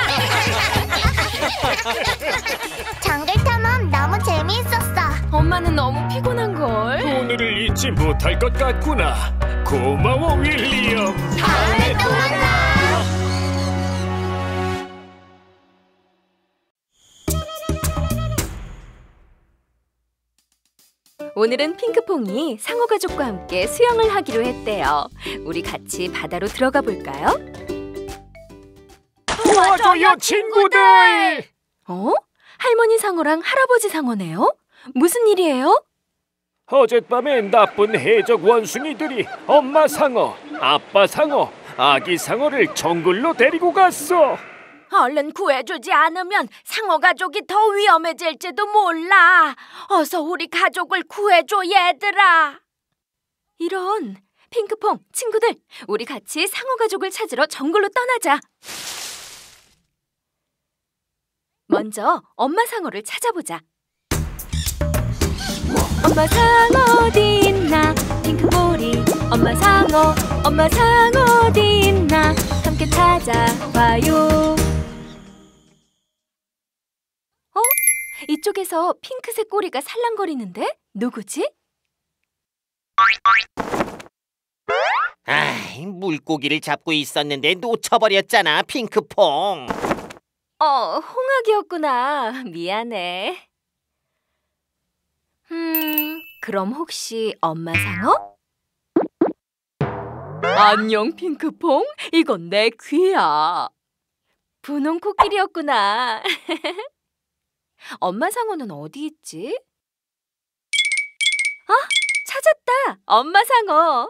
S2: 정글 탐험 너무 재미있었어.
S4: 엄마는 너무 피곤한걸.
S6: 오늘을 잊지 못할 것 같구나. 고마워 윌리엄.
S2: 다음에 또 만나.
S4: 오늘은 핑크퐁이 상어 가족과 함께 수영을 하기로 했대요. 우리 같이 바다로 들어가 볼까요?
S6: 도와줘요 친구들.
S4: 어? 할머니 상어랑 할아버지 상어네요? 무슨 일이에요?
S6: 어젯밤에 나쁜 해적 원숭이들이 엄마 상어, 아빠 상어, 아기 상어를 정글로 데리고 갔어.
S4: 얼른 구해주지 않으면 상어 가족이 더 위험해질지도 몰라. 어서 우리 가족을 구해줘, 얘들아. 이런, 핑크퐁, 친구들, 우리 같이 상어 가족을 찾으러 정글로 떠나자. 먼저 엄마 상어를 찾아보자. 엄마 상어 어디 있나? 핑크볼이 엄마 상어, 엄마 상어 어디 있나? 함께 찾아봐요. 어? 이쪽에서 핑크색 꼬리가 살랑거리는데? 누구지?
S5: 아, 물고기를 잡고 있었는데 놓쳐버렸잖아, 핑크퐁.
S4: 어, 홍학이었구나. 미안해. 음, 그럼 혹시 엄마 상어? 안녕, 핑크퐁. 이건 내 귀야. 분홍 코끼리였구나. 엄마 상어는 어디 있지? 아, 찾았다. 엄마 상어.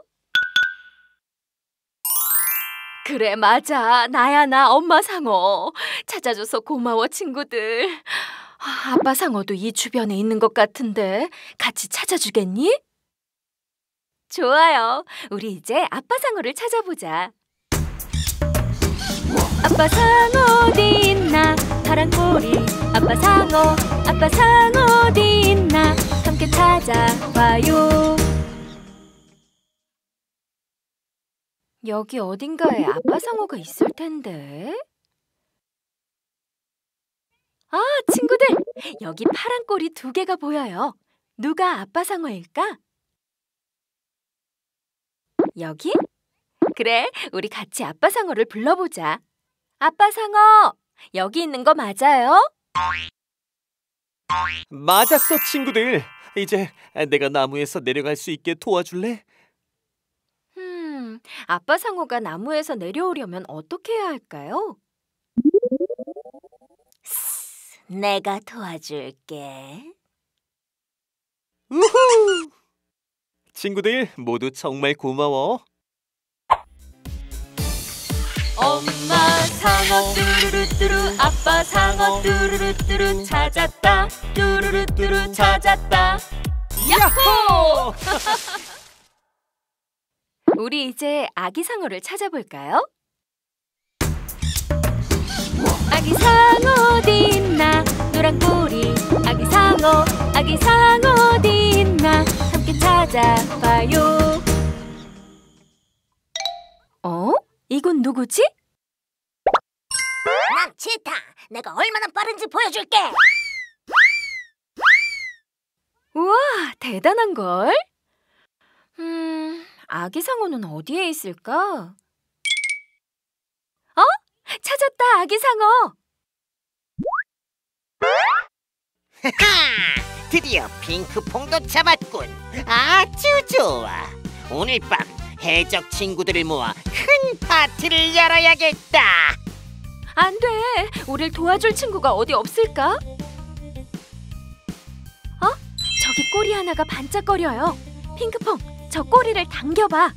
S4: 그래, 맞아. 나야, 나 엄마 상어. 찾아줘서 고마워, 친구들. 아, 아빠 상어도 이 주변에 있는 것 같은데 같이 찾아주겠니? 좋아요. 우리 이제 아빠 상어를 찾아보자. 아빠 상어 어디 있나? 파란 꼬리 아빠 상어. 아빠 상어 어디 있나? 함께 찾아봐요. 여기 어딘가에 아빠 상어가 있을 텐데. 아, 친구들! 여기 파란 꼬리 두 개가 보여요. 누가 아빠 상어일까? 여기? 그래, 우리 같이 아빠 상어를 불러보자. 아빠 상어, 여기 있는 거 맞아요?
S3: 맞았어, 친구들. 이제 내가 나무에서 내려갈 수 있게 도와줄래?
S4: 음, 아빠 상어가 나무에서 내려오려면 어떻게 해야 할까요? 내가 도와줄게.
S3: 우후! 친구들 모두 정말 고마워.
S4: 엄마 상어 뚜루루뚜루 아빠 상어 뚜루루뚜루 찾았다. 뚜루루뚜루 찾았다. 야호! 우리 이제 아기 상어를 찾아볼까요? 아기 상어 어디 있나? 노란 꼬리 아기 상어. 아기 상어 어디 있나? 함께 찾아봐요. 어? 이건 누구지?
S1: 난 치타. 내가 얼마나 빠른지 보여줄게.
S4: 우와, 대단한걸? 음, 아기 상어는 어디에 있을까? 어? 찾았다, 아기 상어!
S5: 하하! 드디어 핑크퐁도 잡았군. 아주 좋아. 오늘 밤 해적 친구들을 모아 큰 파티를 열어야겠다.
S4: 안 돼! 우릴 도와줄 친구가 어디 없을까? 어? 저기 꼬리 하나가 반짝거려요. 핑크퐁, 저 꼬리를 당겨봐.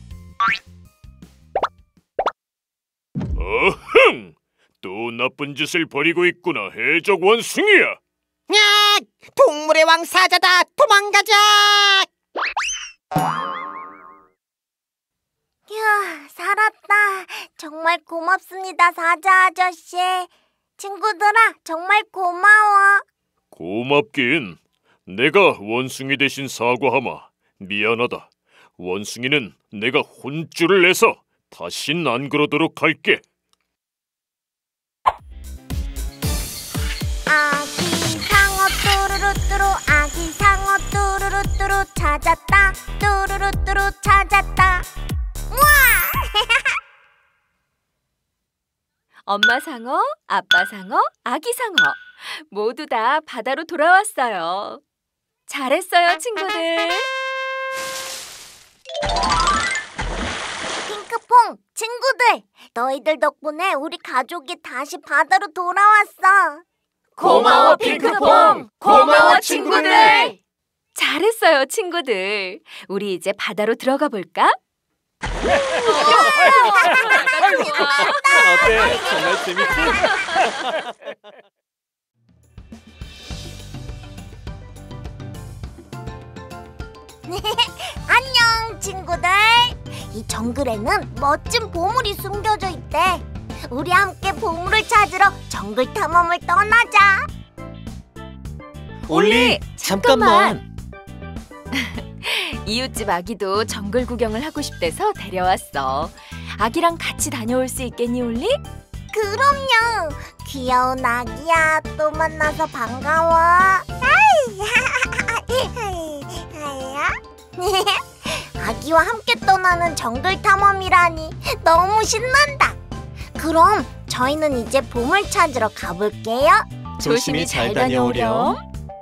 S6: 어흥! 또 나쁜 짓을 벌이고 있구나, 해적 원숭이야.
S5: 야! 동물의 왕 사자다. 도망가자.
S1: 휴, 살았다. 정말 고맙습니다, 사자 아저씨. 친구들아, 정말 고마워.
S6: 고맙긴. 내가 원숭이 대신 사과하마. 미안하다. 원숭이는 내가 혼쭐을 내서 다신 안 그러도록 할게.
S1: 아기 상어 뚜루루뚜루 아기 상어 뚜루루뚜루 찾았다. 뚜루루뚜루 찾았다. 우와!
S4: 엄마 상어, 아빠 상어, 아기 상어 모두 다 바다로 돌아왔어요. 잘했어요, 친구들.
S1: 핑크퐁, 친구들, 너희들 덕분에 우리 가족이 다시 바다로 돌아왔어.
S4: 고마워, 핑크퐁. 고마워, 친구들. 잘했어요, 친구들. 우리 이제 바다로 들어가 볼까?
S3: 어때? 정말 재밌지?
S1: 안녕, 친구들. 이 정글에는 멋진 보물이 숨겨져 있대. 우리 함께 보물을 찾으러 정글 탐험을 떠나자.
S3: 올리, 잠깐만.
S4: 이웃집 아기도 정글 구경을 하고 싶대서 데려왔어. 아기랑 같이 다녀올 수 있겠니, 올리?
S1: 그럼요. 귀여운 아기야, 또 만나서 반가워. 아기와 함께 떠나는 정글 탐험이라니 너무 신난다. 그럼 저희는 이제 보물 찾으러 가볼게요.
S4: 조심히 잘 다녀오렴.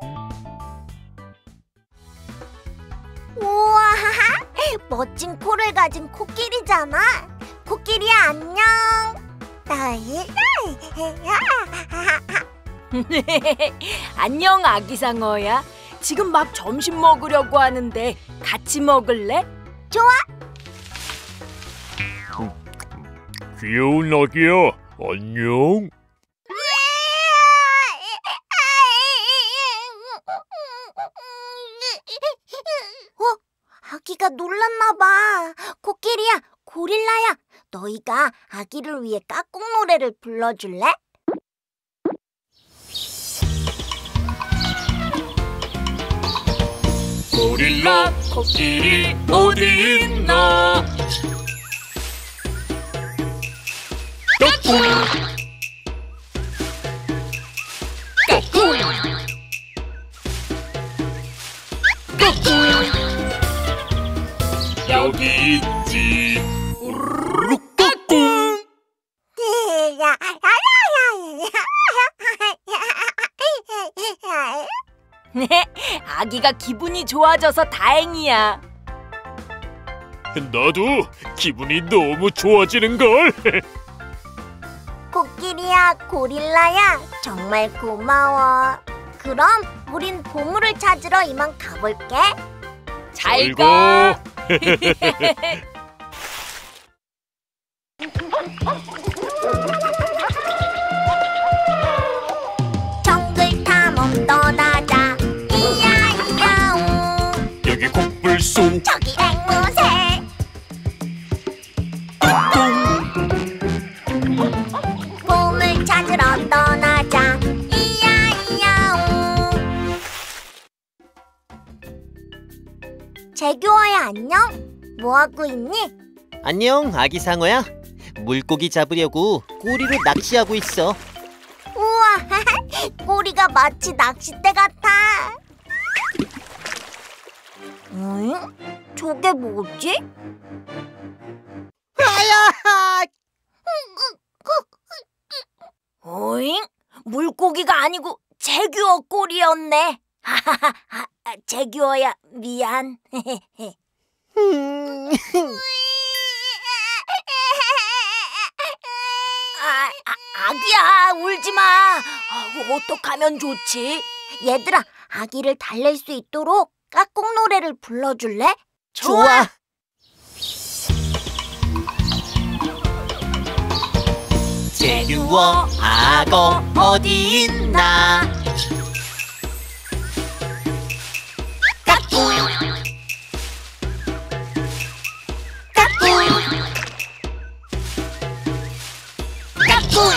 S1: 우와, 멋진 코를 가진 코끼리잖아. 코끼리야, 안녕.
S4: 안녕, 아기상어야. 지금 막 점심 먹으려고 하는데 같이 먹을래?
S1: 좋아.
S6: 귀여운 아기야, 안녕.
S1: 어? 아기가 놀랐나 봐. 코끼리야, 고릴라야, 너희가 아기를 위해 깍꿍 노래를 불러줄래?
S8: 고릴라 코끼리 어디 있나? 까꿍 까꿍 까꿍 여기 있지. 우르르 까꿍.
S4: 아기가 기분이 좋아져서 다행이야.
S6: 나도 기분이 너무 좋아지는걸.
S1: 코끼리야, 고릴라야, 정말 고마워. 그럼 우린 보물을 찾으러 이만 가볼게.
S4: 잘 가.
S1: 정글 탐험 떠나자. 이야 이야오.
S6: 여기 곡불소.
S1: 저기 앵무새. 보물 찾으러 떠나자. 이야 이야오. 재규어야, 안녕. 뭐하고 있니?
S5: 안녕, 아기 상어야. 물고기 잡으려고 꼬리로 낚시하고 있어.
S1: 우와, 꼬리가 마치 낚싯대 같아. 응? 저게 뭐지?
S5: 아야!
S4: 오잉? 물고기가 아니고 재규어 꼬리였네. 재규어야, 미안.
S5: 음.
S4: 아, 아, 아기야, 울지 마. 아, 어떡하면 좋지?
S1: 얘들아, 아기를 달랠 수 있도록 깍꿍 노래를 불러줄래?
S5: 좋아. 재규어 악어 어디 있나?
S1: 까꿍 까꿍 까꿍.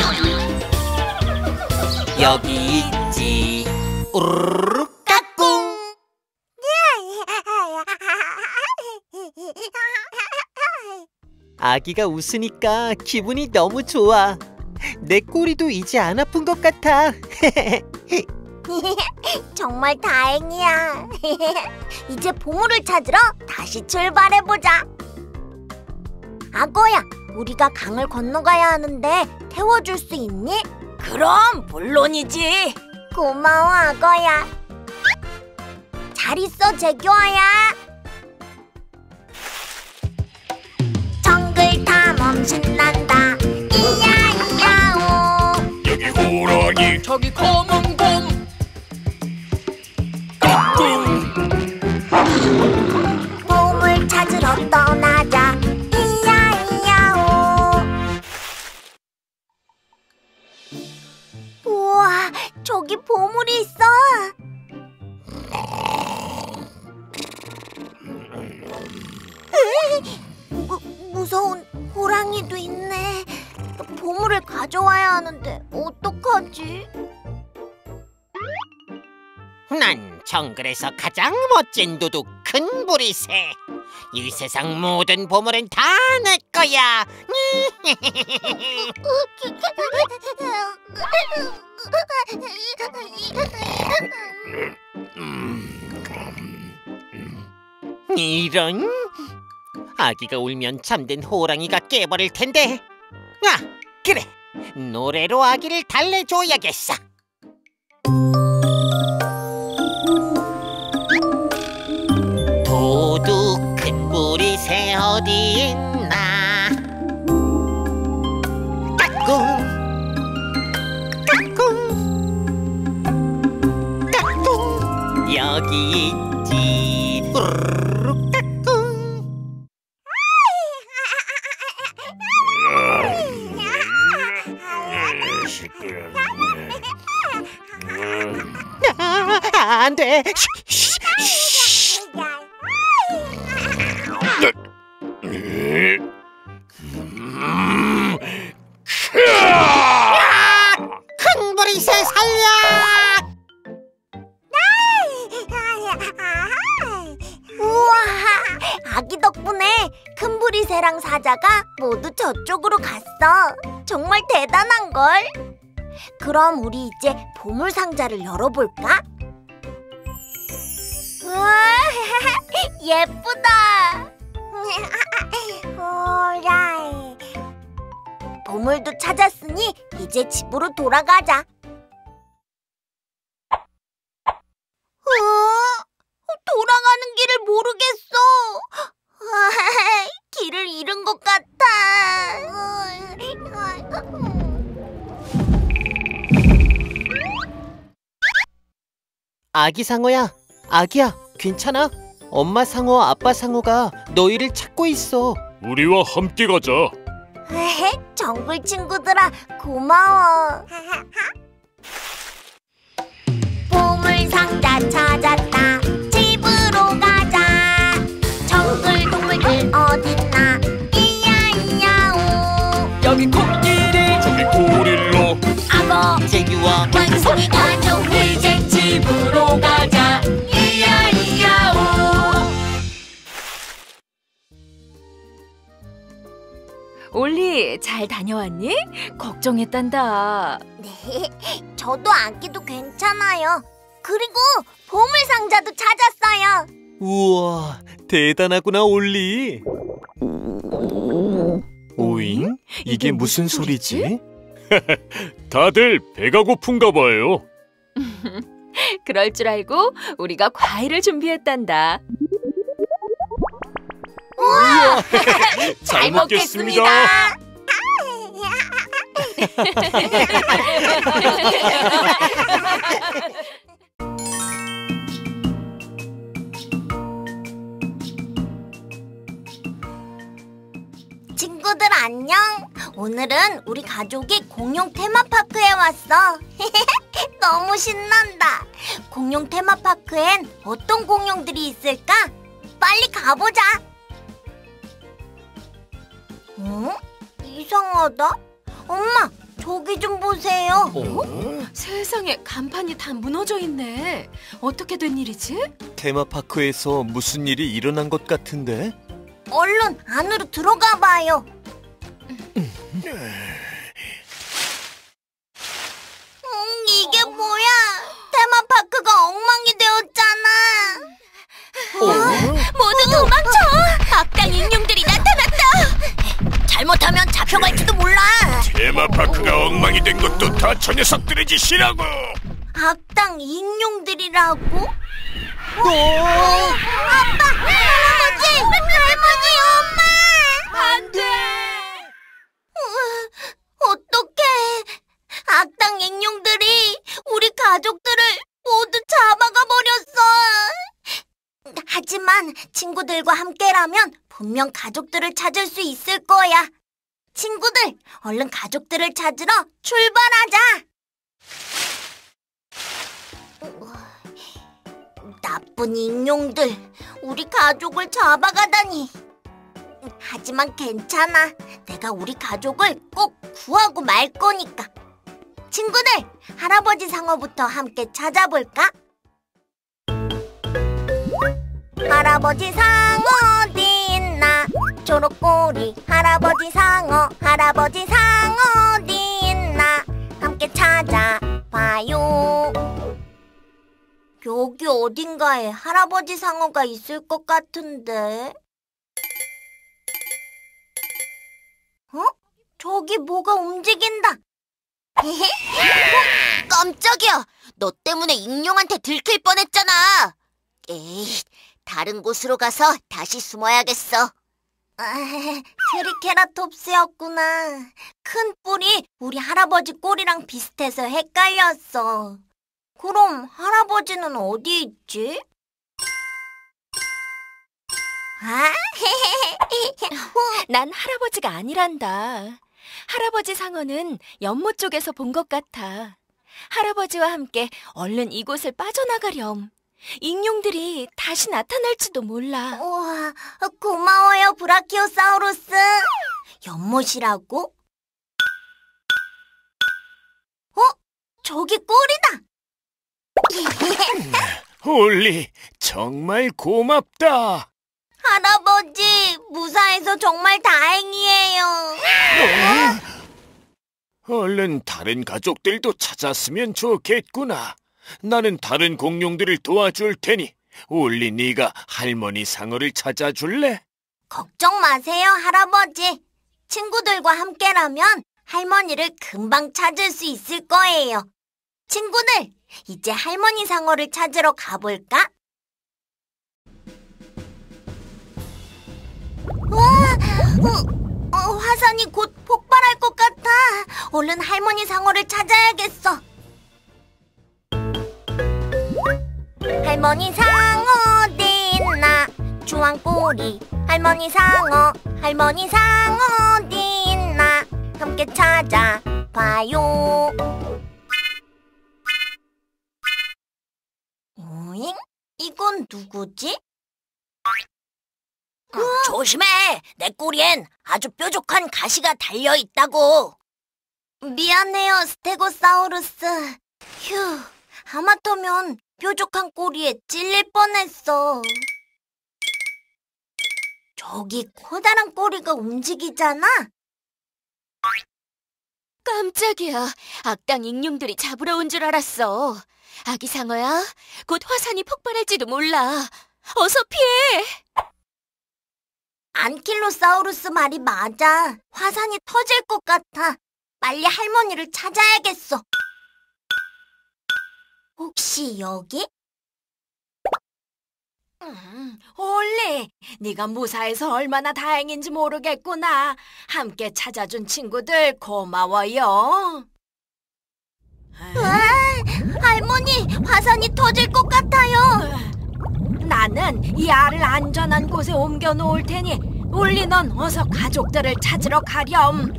S5: 여기 있지. 우르르 까꿍. 아기가 웃으니까 기분이 너무 좋아. 내 꼬리도 이제 안 아픈 것 같아.
S1: 정말 다행이야. 이제 보물을 찾으러 다시 출발해보자. 악어야, 우리가 강을 건너가야 하는데 태워줄 수 있니?
S4: 그럼 물론이지.
S1: 고마워, 악어야. 잘 있어, 재규어야. 정글 탐험 신난다. 이야 이야오.
S6: 여기 호랑이.
S8: 저기 검은 곰.
S6: 까꿍.
S1: 보물 찾으러 떠나자. 이야 이야오. 우와, 저기 보물이 있어. 무, 무서운 호랑이도 있네. 보물을 가져와야 하는데 어떡하지?
S5: 난 정글에서 가장 멋진 도둑 큰 부리새. 이 세상 모든 보물은 다 내 거야. 이런, 아기가 울면 잠든 호랑이가 깨버릴 텐데. 아, 그래, 노래로 아기를 달래줘야겠어. 도둑 큰 뿌리새 어디 있나? 까꿍 까꿍 까꿍 여기 있지. 우르르 까꿍. 아, 안 돼. 큰 뿌리새 살려!
S1: 우와, 아기 덕분에 큰부리새랑 사자가 모두 저쪽으로 갔어. 정말 대단한걸. 그럼 우리 이제 보물상자를 열어볼까? 우와, 예쁘다. 호라이. 보물도 찾았으니 이제 집으로 돌아가자. 어? 돌아가는 길을 모르겠어. 길을 잃은 것 같아.
S7: 아기 상어야, 아기야, 괜찮아? 엄마 상어, 아빠 상어가 너희를 찾고 있어.
S6: 우리와 함께 가자.
S1: 정글 친구들아, 고마워. 보물상자 찾았다. 집으로 가자. 정글 동물들 어딨나? 이야이야오.
S8: 여기 코끼리
S6: 저기 고릴라.
S1: 악어
S5: 제규어
S1: 원숭이 가족
S8: 이제 집으로 가자. 이야이야오.
S4: 올리, 잘 다녀왔니? 걱정했단다.
S1: 네, 저도 아기도 괜찮아요. 그리고 보물상자도 찾았어요.
S3: 우와, 대단하구나, 올리. 오잉? 이게 무슨 소리지?
S6: 다들 배가 고픈가 봐요.
S4: 그럴 줄 알고 우리가 과일을 준비했단다.
S1: 우와,
S3: 잘 먹겠습니다.
S1: 친구들 안녕. 오늘은 우리 가족이 공룡 테마파크에 왔어. 너무 신난다. 공룡 테마파크엔 어떤 공룡들이 있을까? 빨리 가보자. 어? 이상하다. 엄마, 저기 좀 보세요.
S3: 어?
S4: 세상에, 간판이 다 무너져 있네. 어떻게 된 일이지?
S3: 테마파크에서 무슨 일이 일어난 것 같은데?
S1: 얼른 안으로 들어가 봐요. 음, 이게 뭐야? 테마파크가 엉망이 되었잖아. 모두 도망쳐! 악당 인형들이 나타났다. 잘못하면 잡혀갈지도 몰라.
S6: 테마파크가 엉망이 된 것도 다 저 녀석들의 짓이라고.
S1: 악당 인형들이라고? 어? 아빠! 할아버지! 할머니! 엄마! 안 돼! 어떡해. 악당 인형들이 우리 가족들을 모두 잡아가 버렸어. 하지만 친구들과 함께라면 분명 가족들을 찾을 수 있을 거야. 친구들, 얼른 가족들을 찾으러 출발하자. 나쁜 인형들, 우리 가족을 잡아가다니. 하지만 괜찮아. 내가 우리 가족을 꼭 구하고 말 거니까. 친구들, 할아버지 상어부터 함께 찾아볼까? 할아버지 상어 어디 있나? 초록꼬리 할아버지 상어, 할아버지 상어 어디 있나? 함께 찾아봐요. 여기 어딘가에 할아버지 상어가 있을 것 같은데. 어? 저기 저기 뭐가 움직인다. 어? 깜짝이야. 너 때문에 익룡한테 들킬 뻔했잖아. 에이, 다른 곳으로 가서 다시 숨어야겠어. 아, 트리케라톱스였구나. 큰 뿔이 우리 할아버지 꼴이랑 비슷해서 헷갈렸어. 그럼 할아버지는 어디 있지? 아?
S4: 난 할아버지가 아니란다. 할아버지 상어는 연못 쪽에서 본 것 같아. 할아버지와 함께 얼른 이곳을 빠져나가렴. 익룡들이 다시 나타날지도 몰라.
S1: 우와, 고마워요, 브라키오사우루스. 연못이라고? 어? 저기 꼴이다.
S6: 올리, 정말 고맙다.
S1: 할아버지, 무사해서 정말 다행이에요.
S6: 얼른 다른 가족들도 찾았으면 좋겠구나. 나는 다른 공룡들을 도와줄 테니 올리 네가 할머니 상어를 찾아줄래?
S1: 걱정 마세요, 할아버지. 친구들과 함께라면 할머니를 금방 찾을 수 있을 거예요. 친구들, 이제 할머니 상어를 찾으러 가볼까? 와, 어, 어, 화산이 곧 폭발할 것 같아. 얼른 할머니 상어를 찾아야겠어. 할머니 상어 어디 있나? 주황꼬리 할머니 상어, 할머니 상어 어디 있나? 함께 찾아봐요. 오잉? 이건 누구지? 어, 조심해! 내 꼬리엔 아주 뾰족한 가시가 달려있다고. 미안해요, 스테고사우루스. 휴, 하마터면 뾰족한 꼬리에 찔릴 뻔했어. 저기 커다란 꼬리가 움직이잖아?
S4: 깜짝이야. 악당 익룡들이 잡으러 온 줄 알았어. 아기 상어야, 곧 화산이 폭발할지도 몰라. 어서 피해!
S1: 안킬로사우루스 말이 맞아. 화산이 터질 것 같아. 빨리 할머니를 찾아야겠어. 혹시 여기?
S4: 음, 올리, 네가 무사해서 얼마나 다행인지 모르겠구나. 함께 찾아준 친구들 고마워요.
S1: 으아, 할머니, 화산이 터질 것 같아요.
S4: 나는 이 알을 안전한 곳에 옮겨 놓을 테니 올리 넌 어서 가족들을 찾으러 가렴.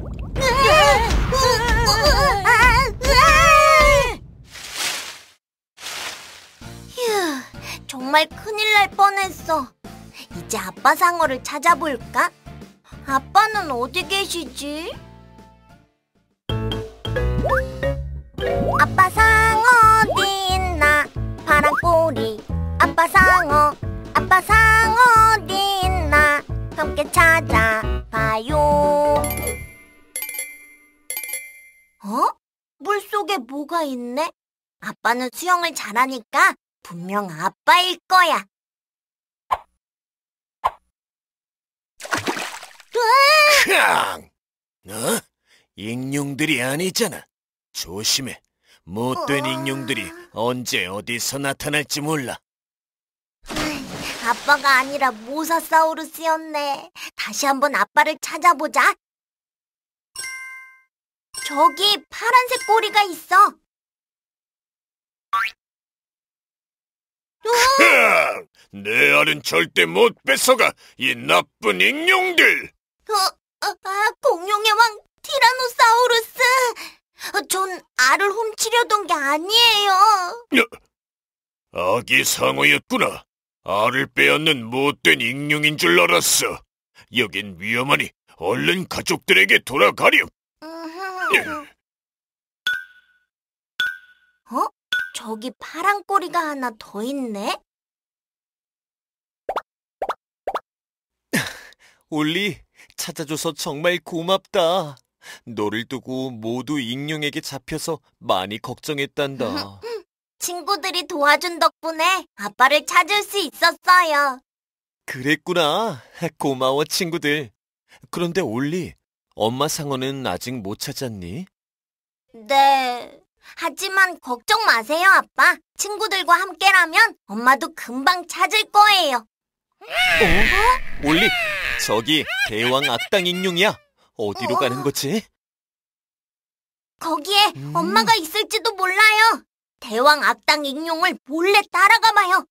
S1: 휴, 정말 큰일 날 뻔했어. 이제 아빠 상어를 찾아볼까? 아빠는 어디 계시지? 아빠 상어 어디 있나? 파란 꼬리 아빠 상어, 아빠 상어 어디 있나? 함께 찾아봐요. 어? 물속에 뭐가 있네? 아빠는 수영을 잘하니까 분명 아빠일 거야.
S6: 캉! 너? 익룡들이 아니잖아. 조심해. 못된 익룡들이 언제 어디서 나타날지 몰라.
S1: 아빠가 아니라 모사사우루스였네. 다시 한번 아빠를 찾아보자. 저기 파란색 꼬리가 있어.
S6: 캉! 내 알은 절대 못 뺏어가, 이 나쁜 익룡들!
S1: 어, 어, 아, 공룡의 왕 티라노사우루스. 어, 전 알을 훔치려던 게 아니에요.
S6: 아기 상어였구나. 알을 빼앗는 못된 익룡인 줄 알았어. 여긴 위험하니 얼른 가족들에게 돌아가렴.
S1: 어? 저기 파란 꼬리가 하나 더 있네.
S3: 올리, 찾아줘서 정말 고맙다. 너를 두고 모두 익룡에게 잡혀서 많이 걱정했단다.
S1: 친구들이 도와준 덕분에 아빠를 찾을 수 있었어요.
S3: 그랬구나. 고마워, 친구들. 그런데 올리, 엄마 상어는 아직 못 찾았니?
S1: 네. 하지만 걱정 마세요, 아빠. 친구들과 함께라면 엄마도 금방 찾을 거예요.
S3: 어? 올리, 저기 대왕 악당 익룡이야. 어디로
S1: 어?
S3: 가는 거지?
S1: 거기에
S3: 음.
S1: 엄마가 있을지도 몰라요. 대왕 악당 익룡을 몰래 따라가 봐요.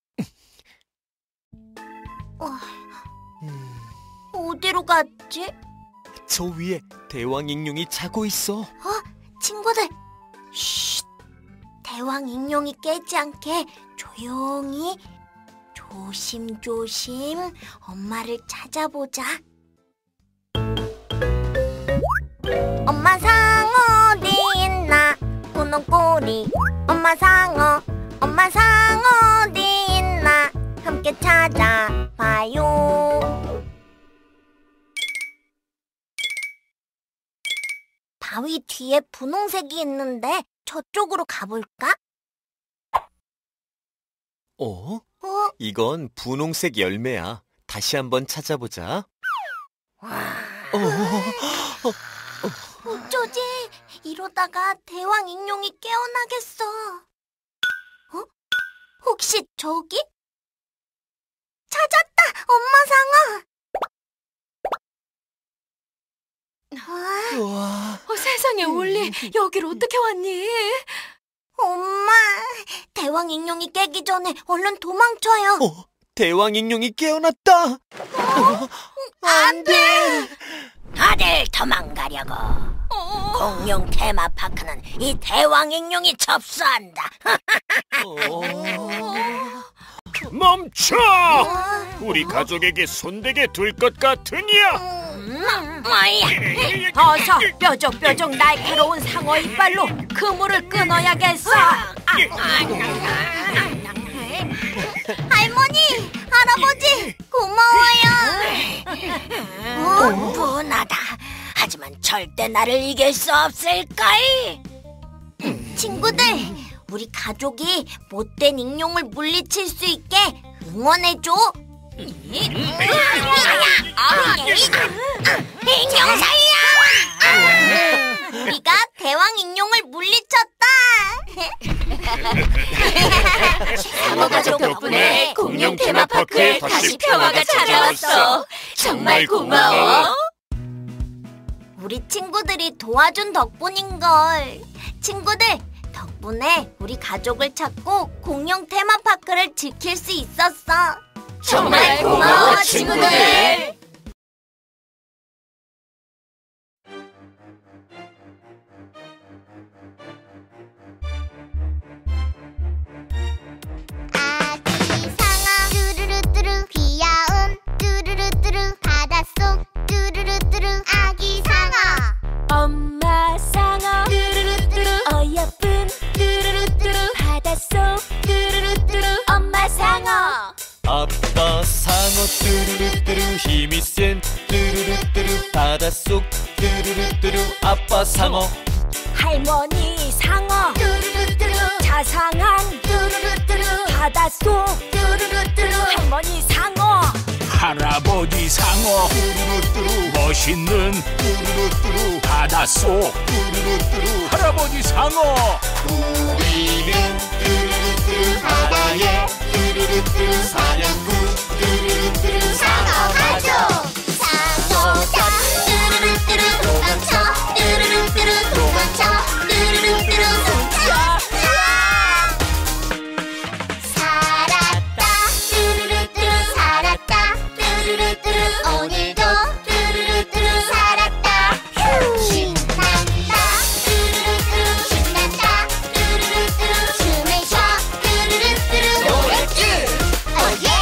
S1: 어,
S3: 음,
S1: 어디로 갔지?
S3: 저 위에 대왕 익룡이 자고 있어.
S1: 친구들, 쉿! 대왕 익룡이 깨지 않게 조용히 조심조심 엄마를 찾아보자. 엄마 상어 어디 있나? 분홍꼬리 엄마 상어, 엄마 상어 어디 있나? 함께 찾아봐요. 바위 뒤에 분홍색이 있는데 저쪽으로 가볼까?
S3: 어?
S1: 어?
S3: 이건 분홍색 열매야. 다시 한번 찾아보자. 어,
S1: 어쩌지? 이러다가 대왕 익룡이 깨어나겠어. 어? 혹시 저기? 찾았다! 엄마 상어! 아,
S3: 우와.
S4: 어, 세상에, 올리, 여길 어떻게 왔니?
S1: 엄마, 대왕 익룡이 깨기 전에 얼른 도망쳐요.
S3: 어, 대왕 익룡이 깨어났다. 어, 안 돼.
S5: 다들 도망가려고. 공룡 테마파크는 이 대왕 익룡이 접수한다.
S6: 멈춰! 우리 가족에게 손대게 둘 것 같으냐?
S5: 뭐야?
S4: 어서 뾰족뾰족 날카로운 상어 이빨로 그물을 끊어야겠어.
S1: 할머니, 할아버지, 고마워요.
S5: 어, 분하다. 하지만 절대 나를 이길 수 없을걸.
S1: 친구들, 우리 가족이 못된 익룡을 물리칠 수 있게 응원해줘.
S5: 익룡 사이야!
S1: 우리가 대왕 익룡을 물리쳤다.
S4: 상어 가족 덕분에 공룡 테마파크에 다시 평화가 찾아왔어. 정말 고마워.
S1: 우리 친구들이 도와준 덕분인걸. 친구들, 덕분에 우리 가족을 찾고 공룡 테마파크를 지킬 수 있었어.
S4: 정말 고마워, 친구들.
S2: 아기 상어 뚜루루뚜루 귀여운 뚜루루뚜루 바닷속 뚜루루뚜루 아기 상어
S4: 엄마 상어 뚜루루뚜루 어여쁜 뚜루루뚜루 바닷속 뚜루루뚜루 엄마 상어
S3: 아빠 상어 뚜루루뚜루 힘이 센 뚜루루뚜루 바닷속 뚜루루뚜루 아빠 상어.
S4: 할머니 상어
S2: 뚜루루뚜루
S4: 자상한
S2: 뚜루루뚜루
S4: 바닷속
S2: 뚜루루뚜루
S4: 할머니 상어
S6: 할아버지 상어 멋있는 바닷속 할아버지 상어.
S3: 우리는 뚜루루뚜루 바다의 뚜루루뚜루 사냥꾼 뚜루루뚜루
S2: 상어 가족 상어다 뚜루루뚜루 도망쳐 뚜루루뚜루 도망쳐 뚜루루뚜루 도망쳐 살았다 뚜루루뚜루 살았다 뚜루루뚜루 오늘도 뚜루루뚜루 살았다 신난다 뚜루루뚜루 신난다 뚜루루뚜루 춤을 춰 뚜루루뚜루 노래줄 오예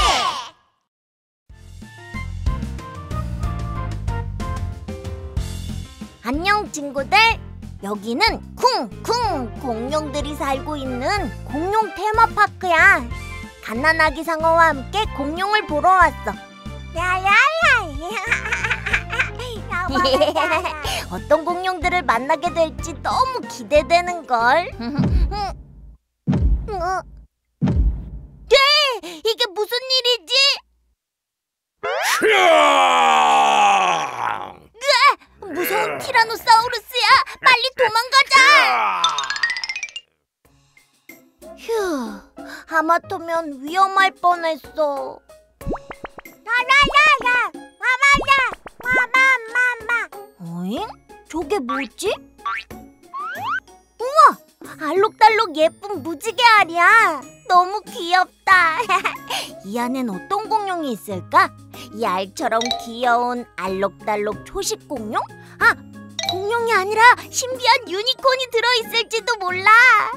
S1: 안녕 친구들. 여기는 쿵쿵 공룡들이 살고 있는 공룡 테마파크야. 갓난아기 상어와 함께 공룡을 보러 왔어. 야야야. 어떤 공룡들을 만나게 될지 너무 기대되는걸. 어? 네, 이게 무슨 일이지?
S6: 야!
S1: 무서운 티라노사우루스야, 빨리 도망가자. 휴, 하마터면 위험할 뻔했어.
S2: 라라라라, 마마라, 마마마마.
S1: 어잉? 저게 뭐지? 우와! 알록달록 예쁜 무지개 알이야. 너무 귀엽다. 이 안엔 어떤 공룡이 있을까? 이 알처럼 귀여운 알록달록 초식 공룡? 아, 공룡이 아니라 신비한 유니콘이 들어있을지도 몰라.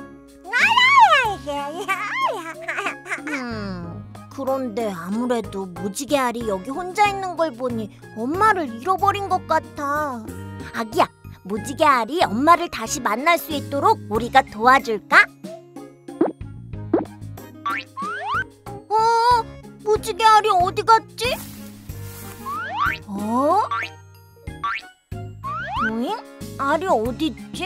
S1: 음, 그런데 아무래도 무지개 알이 여기 혼자 있는 걸 보니 엄마를 잃어버린 것 같아. 아기야, 무지개 알이 엄마를 다시 만날 수 있도록 우리가 도와줄까? 어? 무지개 알이 어디 갔지? 어? 응? 알이 어디 있지?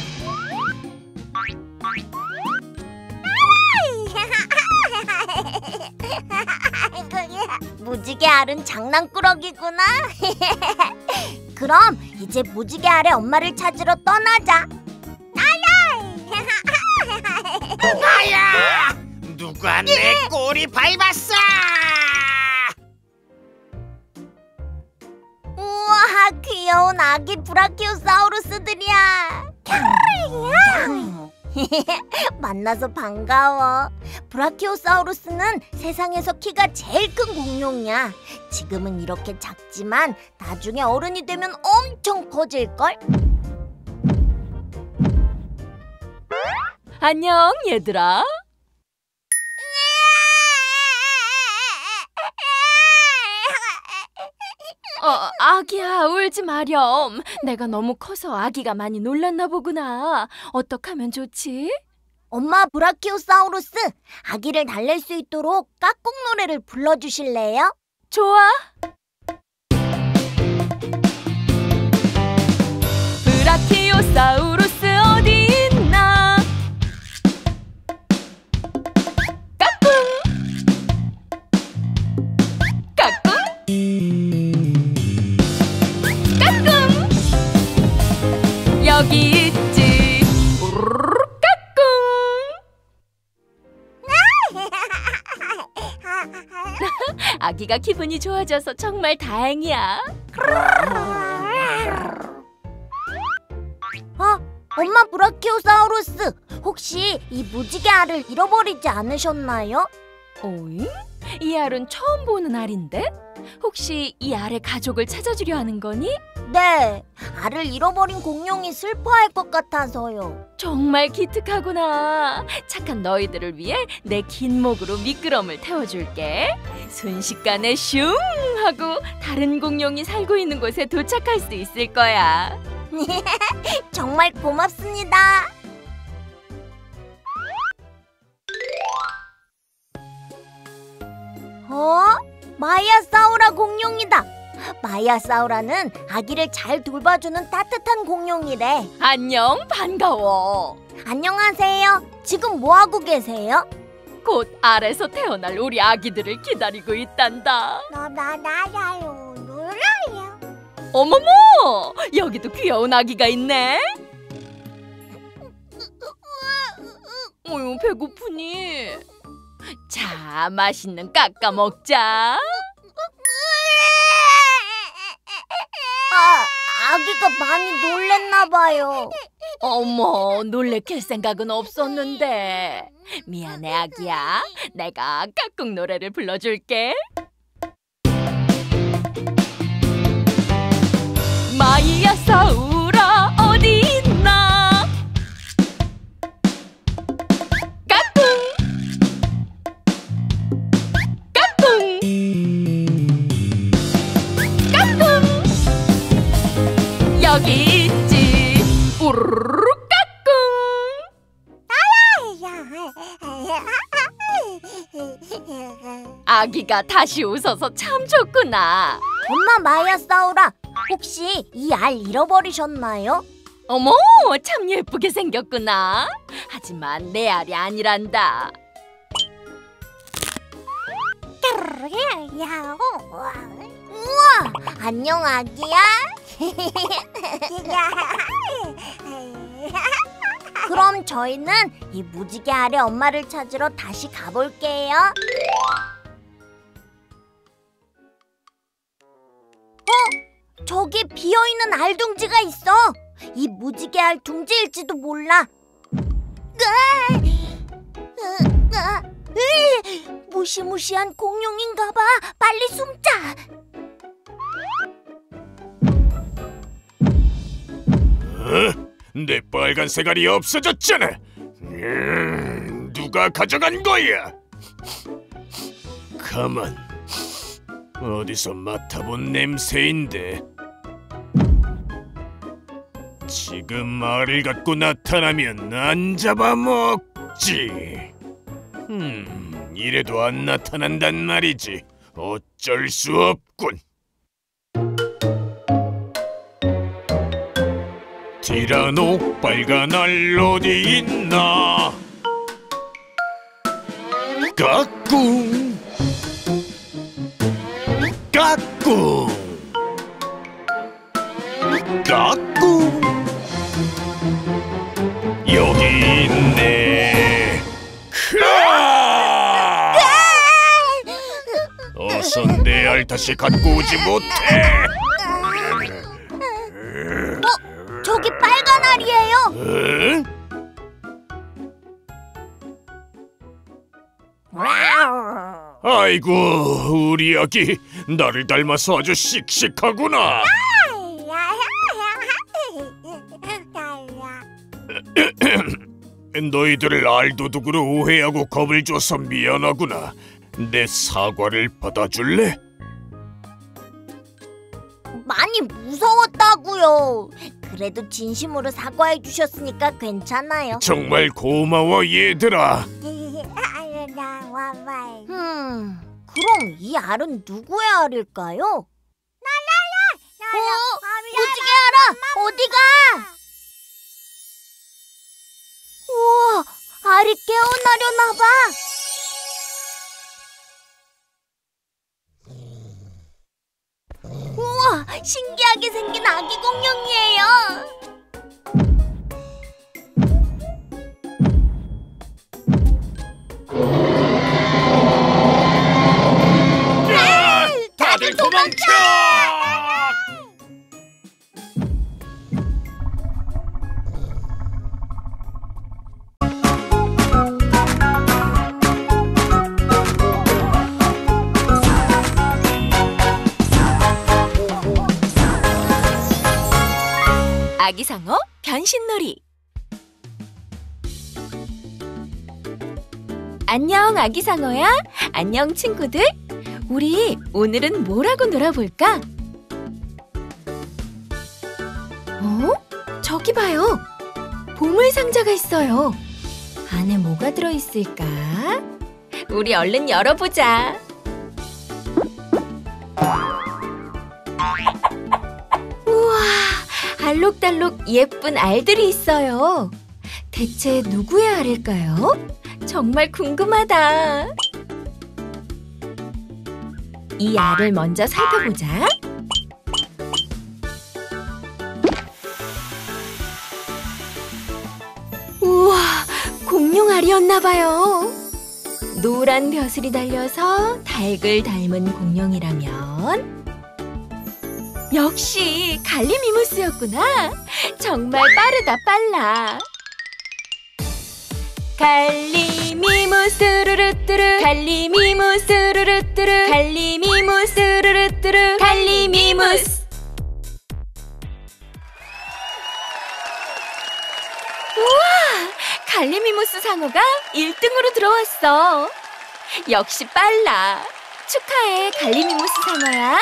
S1: 무지개 알은 장난꾸러기구나. 그럼 이제 무지개 알의 엄마를 찾으러 떠나자.
S5: 아야! 누가 내 꼬리 밟았어?
S1: 우와, 귀여운 아기 브라키오사우루스들이야. 만나서 반가워. 브라키오사우루스는 세상에서 키가 제일 큰 공룡이야. 지금은 이렇게 작지만 나중에 어른이 되면 엄청 커질걸?
S4: 안녕, 얘들아. 어, 아기야, 울지 마렴. 내가 너무 커서 아기가 많이 놀랐나 보구나. 어떡하면 좋지?
S1: 엄마 브라키오사우루스, 아기를 달랠 수 있도록 깍꿍 노래를 불러주실래요?
S4: 좋아. 브라키오사우루스 어디 있나? 깍꿍! 깍꿍! 깍꿍! 여기 있지. 우르르 깍꿍! 아기가 기분이 좋아져서 정말 다행이야.
S1: 어? 엄마 브라키오사우루스, 혹시 이 무지개 알을 잃어버리지 않으셨나요?
S4: 오잉? 이 알은 처음 보는 알인데? 혹시 이 알의 가족을 찾아주려 하는 거니?
S1: 네, 알을 잃어버린 공룡이 슬퍼할 것 같아서요.
S4: 정말 기특하구나. 착한 너희들을 위해 내 긴 목으로 미끄럼을 태워줄게. 순식간에 슝 하고 다른 공룡이 살고 있는 곳에 도착할 수 있을 거야.
S1: 정말 고맙습니다. 어? 마이아사우라 공룡이다. 마이아사우라는 아기를 잘 돌봐주는 따뜻한 공룡이래.
S4: 안녕, 반가워.
S1: 안녕하세요. 지금 뭐하고 계세요?
S4: 곧 알에서 태어날 우리 아기들을 기다리고 있단다.
S2: 나나나라요, 놀라요.
S4: 어머머! 여기도 귀여운 아기가 있네. 어휴, 배고프니? 자, 맛있는 깎아 먹자.
S1: 아, 아기가 많이 놀랬나 봐요.
S4: 어머, 놀래킬 생각은 없었는데. 미안해, 아기야. 내가 깍꿍 노래를 불러줄게. 마이아사우라 어디 있나? 깍꿍! 깍꿍! 깍꿍! 여기 있지. 우르르 깍꿍! 아기가 다시 웃어서 참 좋구나.
S1: 엄마 마이아사우라, 혹시 이 알 잃어버리셨나요?
S4: 어머, 참 예쁘게 생겼구나. 하지만 내 알이 아니란다.
S1: 우와, 안녕 아기야. 그럼 저희는 이 무지개 아래 엄마를 찾으러 다시 가볼게요. 어? 저기 비어있는 알둥지가 있어. 이 무지개 알 둥지일지도 몰라. 으아! 으아! 으이! 무시무시한 공룡인가봐. 빨리 숨자.
S6: 어? 내 빨간 색알이 없어졌잖아. 음, 누가 가져간 거야? 가만. 어디서 맡아본 냄새인데. 지금 알을 갖고 나타나면 안 잡아먹지. 음, 이래도 안 나타난단 말이지. 어쩔 수 없군. 티라노 빨간 알 어디 있나? 까꿍 까꿍 까꿍 여기 있네. 크아! 어서 내 알 다시 갖고 오지 못해.
S1: 저기 빨간 알이에요.
S6: 응? 아이고, 우리 아기 나를 닮아서 아주 씩씩하구나. 너희들을 알도둑으로 오해하고 겁을 줘서 미안하구나. 내 사과를 받아줄래?
S1: 많이 무서웠다고요. 그래도 진심으로 사과해 주셨으니까 괜찮아요.
S6: 정말 고마워 얘들아.
S1: 음, 그럼 이 알은 누구의 알일까요? 어, 무지개 알아, 어디가? 우와, 알이 깨어나려나 봐. 우와, 신기하게 생긴 아기 공룡이에요.
S6: 다들 도망쳐!
S4: 아기상어 변신놀이. 안녕 아기상어야. 안녕 친구들. 우리 오늘은 뭐라고 놀아볼까? 어? 저기 봐요. 보물상자가 있어요. 안에 뭐가 들어있을까? 우리 얼른 열어보자. 우와, 알록달록 예쁜 알들이 있어요. 대체 누구의 알일까요? 정말 궁금하다. 이 알을 먼저 살펴보자. 우와, 공룡 알이었나봐요. 노란 벼슬이 달려서 닭을 닮은 공룡이라면 역시 갈리미무스였구나. 정말 빠르다 빨라. 갈리미무스루루뚜루 갈리미무스루루뚜루 갈리미무스루루뚜루 갈리미무스. 우와, 갈리미무스 상어가 일 등으로 들어왔어. 역시 빨라. 축하해 갈리미무스 상어야.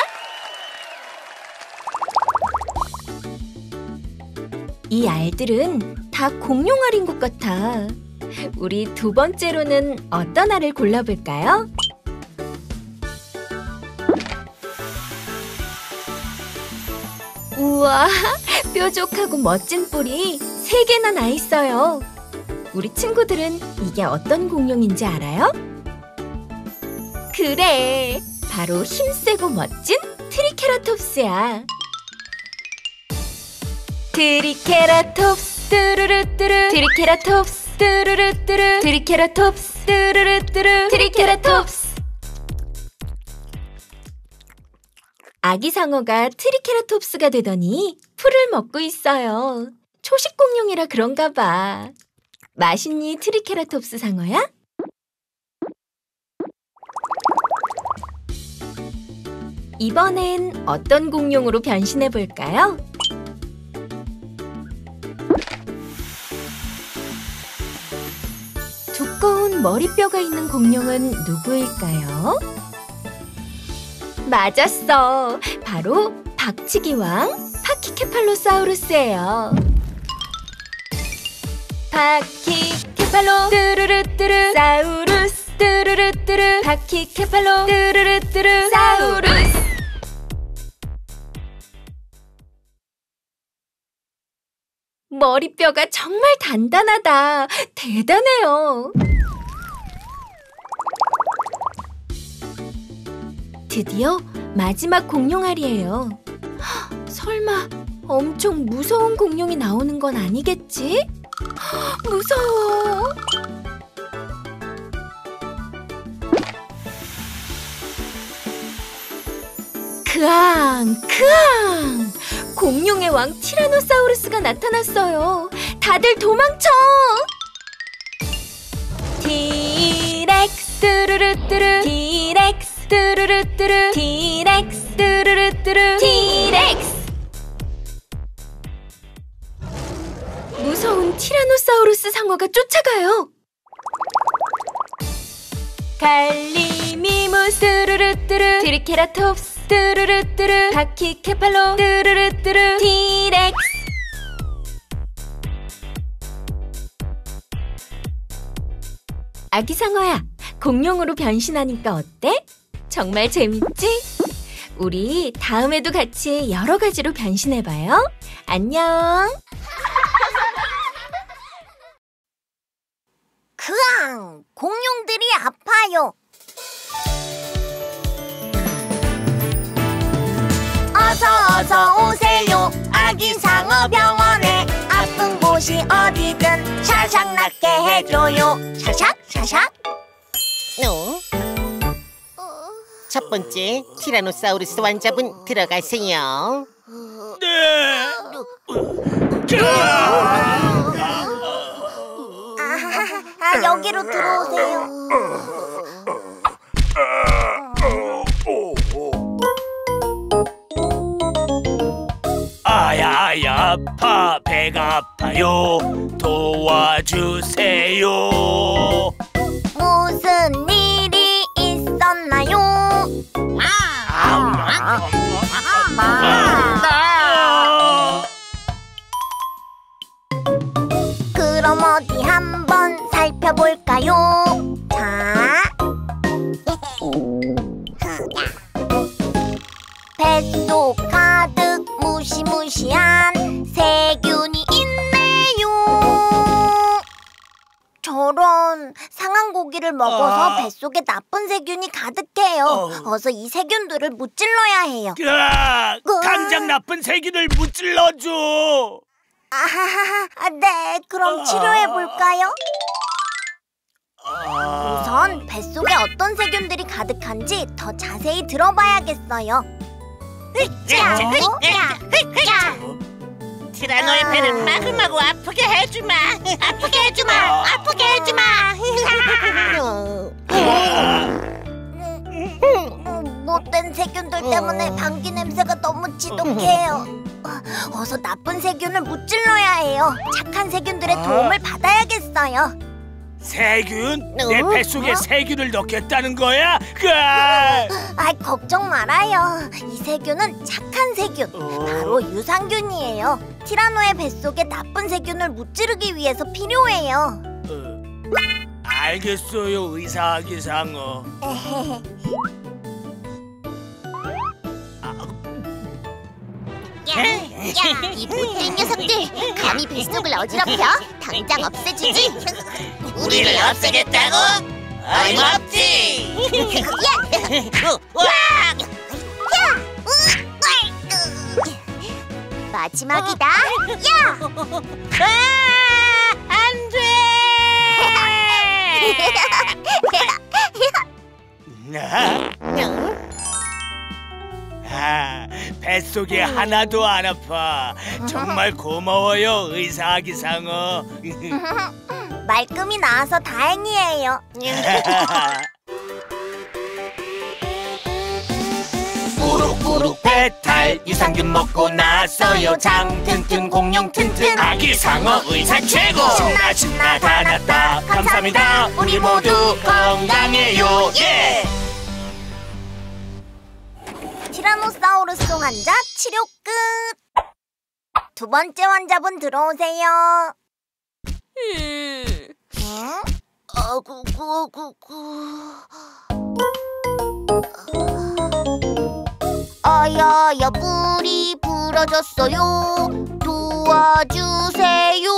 S4: 이 알들은 다 공룡 알인 것 같아. 우리 두 번째로는 어떤 알을 골라볼까요? 우와, 뾰족하고 멋진 뿔이 세 개나 나 있어요. 우리 친구들은 이게 어떤 공룡인지 알아요? 그래, 바로 힘세고 멋진 트리케라톱스야. 트리케라톱스 뚜루루뚜루 트리케라톱스 뚜루루뚜루 트리케라톱스 뚜루루뚜루 트리케라톱스. 아기 상어가 트리케라톱스가 되더니 풀을 먹고 있어요. 초식 공룡이라 그런가 봐. 맛있니, 트리케라톱스 상어야? 이번엔 어떤 공룡으로 변신해 볼까요? 두꺼운 머리뼈가 있는 공룡은 누구일까요? 맞았어. 바로 박치기왕 파키케팔로사우루스예요. 파키케팔로 뚜루루뚜루 사우루스 뚜루루뚜루 파키케팔로 뚜루루뚜루 사우루스. 머리뼈가 정말 단단하다. 대단해요. 드디어 마지막 공룡알이에요. 설마 엄청 무서운 공룡이 나오는 건 아니겠지? 무서워. 크앙, 크앙! 공룡의 왕 티라노사우루스가 나타났어요. 다들 도망쳐! 티렉스 뚜루루뚜루 티렉스 뚜루루뚜루 티렉스 뚜루루뚜루 티렉스. 무서운 티라노사우루스 상어가 쫓아가요. 갈리미무스 뚜루루뚜루 트리케라톱스 뚜루루뚜루 파키케팔로 뚜루루뚜루 티렉스. 아기 상어야, 공룡으로 변신하니까 어때? 정말 재밌지? 우리 다음에도 같이 여러 가지로 변신해봐요. 안녕.
S1: 크앙! 공룡들이 아파요. 어서 어서 오세요. 아기 상어 병원에 아픈 곳이 어디든 샤샥 낫게 해줘요. 샤샥 샤샥.
S5: 어? 첫 번째 티라노사우루스 환자분 들어가세요.
S9: 네.
S1: 아, 여기로 들어오세요.
S9: 아야 아야 아파, 배가 아파요. 도와주세요.
S1: 무슨 일이 있었나요? 그럼 어디 한번 살펴볼까요? 자, 뱃속 가득 무시무시한 세균이 있네요. 저런, 상한 고기를 먹어서
S9: 아.
S1: 뱃속에 나쁜 세균이 가득해요.
S9: 어.
S1: 어서 이 세균들을 무찔러야 해요.
S9: 으아,
S1: 으아.
S9: 당장 나쁜 세균을 무찔러줘.
S1: 아하하하, 네, 그럼 치료해볼까요? 우선 뱃속에 어떤 세균들이 가득한지 더 자세히 들어봐야겠어요.
S5: 자, 티라노의 배를 마구마구 아프게 해주마. 아프게 해주마. 아프게 해주마.
S1: 음, 못된 세균들 때문에 방귀 냄새가 너무 지독해요. 어서 나쁜 세균을 무찔러야 해요. 착한 세균들의 도움을 받아야겠어요.
S9: 세균? 내
S1: 어?
S9: 뱃속에
S1: 어?
S9: 세균을 넣겠다는 거야? 으아!
S1: 아, 걱정 말아요. 이 세균은 착한 세균, 바로 유산균이에요. 티라노의 뱃속에 나쁜 세균을 무찌르기 위해서 필요해요.
S9: 어, 알겠어요, 의사 아기 상어.
S2: 야, 이 못된 녀석들! 감히 뱃속을 어지럽혀? 당장 없애주지!
S5: 우리를 없애겠다고? 어림없지.
S2: 마지막이다. 야!
S5: 아, 안 돼!
S9: 아, 뱃속이 하나도 안 아파. 정말 고마워요, 의사 아기상어.
S1: 말끔히 나와서 다행이에요.
S8: 꾸룩꾸룩 배탈 유산균 먹고 나왔어요. 장 튼튼 공룡 튼튼 아기상어 의사 최고. 신나 신나 다 났다 감사합니다. 우리 모두 건강해요. 예!
S1: 티라노사우루스 환자 치료 끝. 두 번째 환자분 들어오세요.
S4: 음.
S1: 응? 아구구구구.
S2: 아야야 뿔이 부러졌어요. 도와주세요.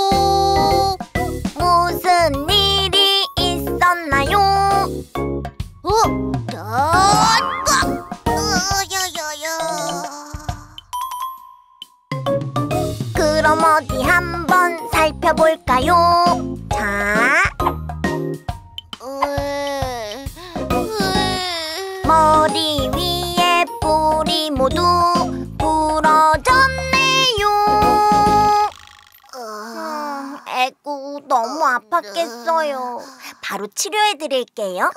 S1: 무슨 일이 있었나요?
S2: 어? 아, 야야야.
S1: 그럼 어디 한번 살펴볼까요? 자, 머리 위에 뿔이 모두 부러졌네요. 음, 에구, 너무 아팠겠어요. 바로 치료해드릴게요.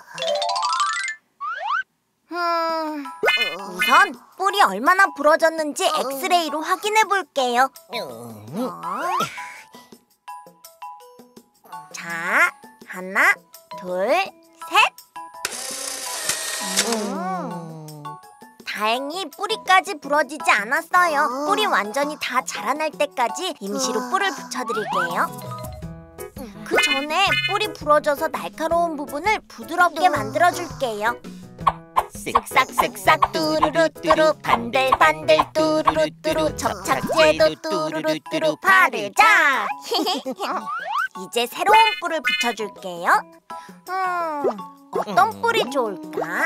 S1: 음, 우선 뿔이 얼마나 부러졌는지 엑스레이로 확인해볼게요. 어. 자, 하나, 둘, 셋. 음. 다행히 뿌리까지 부러지지 않았어요. 뿔이 완전히 다 자라날 때까지 임시로 뿔을 붙여드릴게요. 그 전에 뿔이 부러져서 날카로운 부분을 부드럽게 만들어줄게요. 쓱싹쓱싹 뚜루루뚜루 반들반들 뚜루루뚜루 접착제도 뚜루루뚜루 바르자. 이제 새로운 뿔을 붙여줄게요. 음, 어떤 뿔이 좋을까?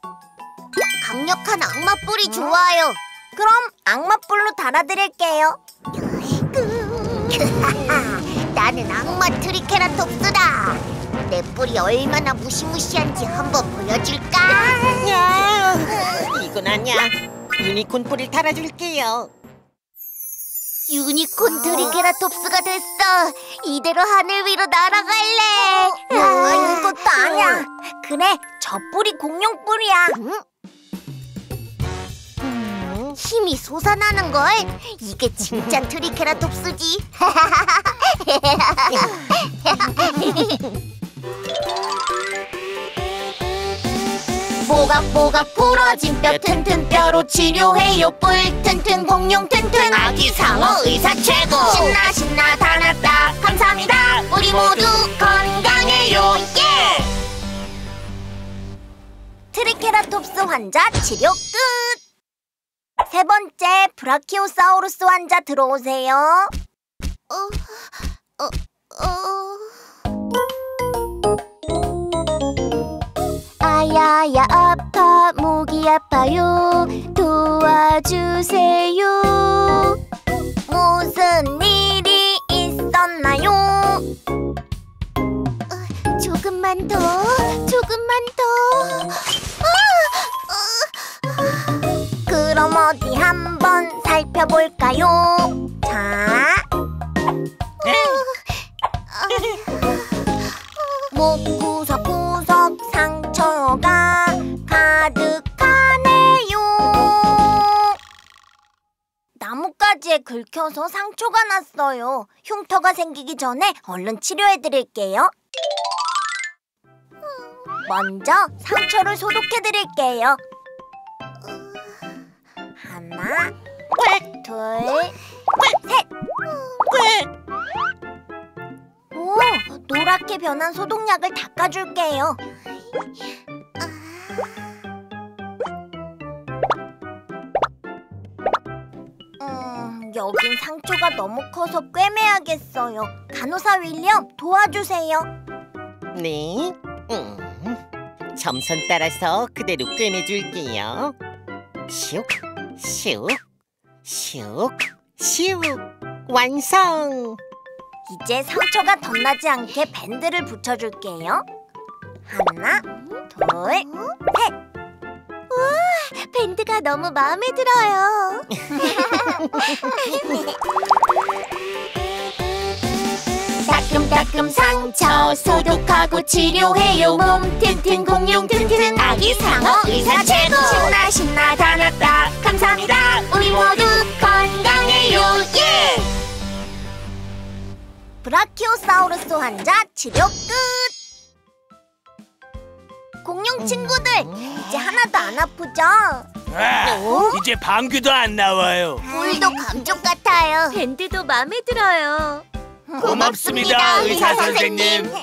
S2: 강력한 악마 뿔이 좋아요.
S1: 그럼 악마뿔로 달아드릴게요.
S2: 나는 악마 트리케라톱스다. 내 뿔이 얼마나 무시무시한지 한번 보여줄까?
S5: 야, 이건 아니야. 유니콘 뿔을 달아줄게요.
S2: 유니콘 트리케라톱스가 됐어. 이대로 하늘 위로 날아갈래.
S1: 아, 이것도 아니야. 그래, 저 뿔이 공룡 뿔이야.
S2: 음, 힘이 솟아나는걸. 이게 진짜 트리케라톱스지.
S1: 보각보각 부러진 뼈 튼튼 뼈로 치료해요. 뿔 튼튼 공룡 튼튼 아기상어 의사 최고. 신나 신나 다 났다 감사합니다. 우리 모두 건강해요. 예! 트리케라톱스 환자 치료 끝. 세 번째 브라키오사우루스 환자 들어오세요.
S2: 어, 어, 어.
S1: 아야야 아파 목이 아파요. 도와주세요. 무슨 일이 있었나요?
S2: 조금만 더, 조금만 더.
S1: 그럼 어디 한번 살펴볼까요? 자, 목 구석구석 상처가 가득하네요. 나뭇가지에 긁혀서 상처가 났어요. 흉터가 생기기 전에 얼른 치료해드릴게요. 먼저 상처를 소독해드릴게요. 하나, 둘, 셋! 오, 노랗게 변한 소독약을 닦아줄게요. 음, 여긴 상처가 너무 커서 꿰매야겠어요. 간호사 윌리엄, 도와주세요.
S5: 네. 음, 점선 따라서 그대로 꿰매줄게요. 슉, 슉, 슉, 아치우 완성.
S1: 이제 상처가 덧나지 않게 밴드를 붙여줄게요. 하나, 둘, 셋.
S2: 우와, 밴드가 너무 마음에 들어요. 따끔따끔 상처 소독하고 치료해요. 몸 튼튼 공룡 튼튼 아기 상어 의사 최고. 신나 신나 다 났다 감사합니다. 우리 모두 건강해요. 예!
S1: 브라키오사우루스 환자 치료 끝! 공룡 친구들, 이제 하나도 안 아프죠?
S9: 아, 이제 방귀도 안 나와요.
S1: 물도 감쪽 같아요.
S2: 밴드도 마음에 들어요.
S9: 고맙습니다, 의사 선생님.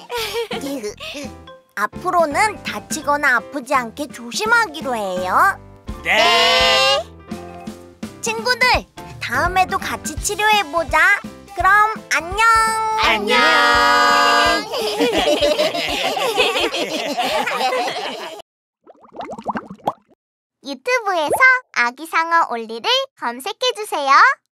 S1: 앞으로는 다치거나 아프지 않게 조심하기로 해요.
S9: 네.
S1: 친구들, 다음에도 같이 치료해보자. 그럼 안녕.
S2: 안녕. 유튜브에서 아기상어 올리를 검색해주세요.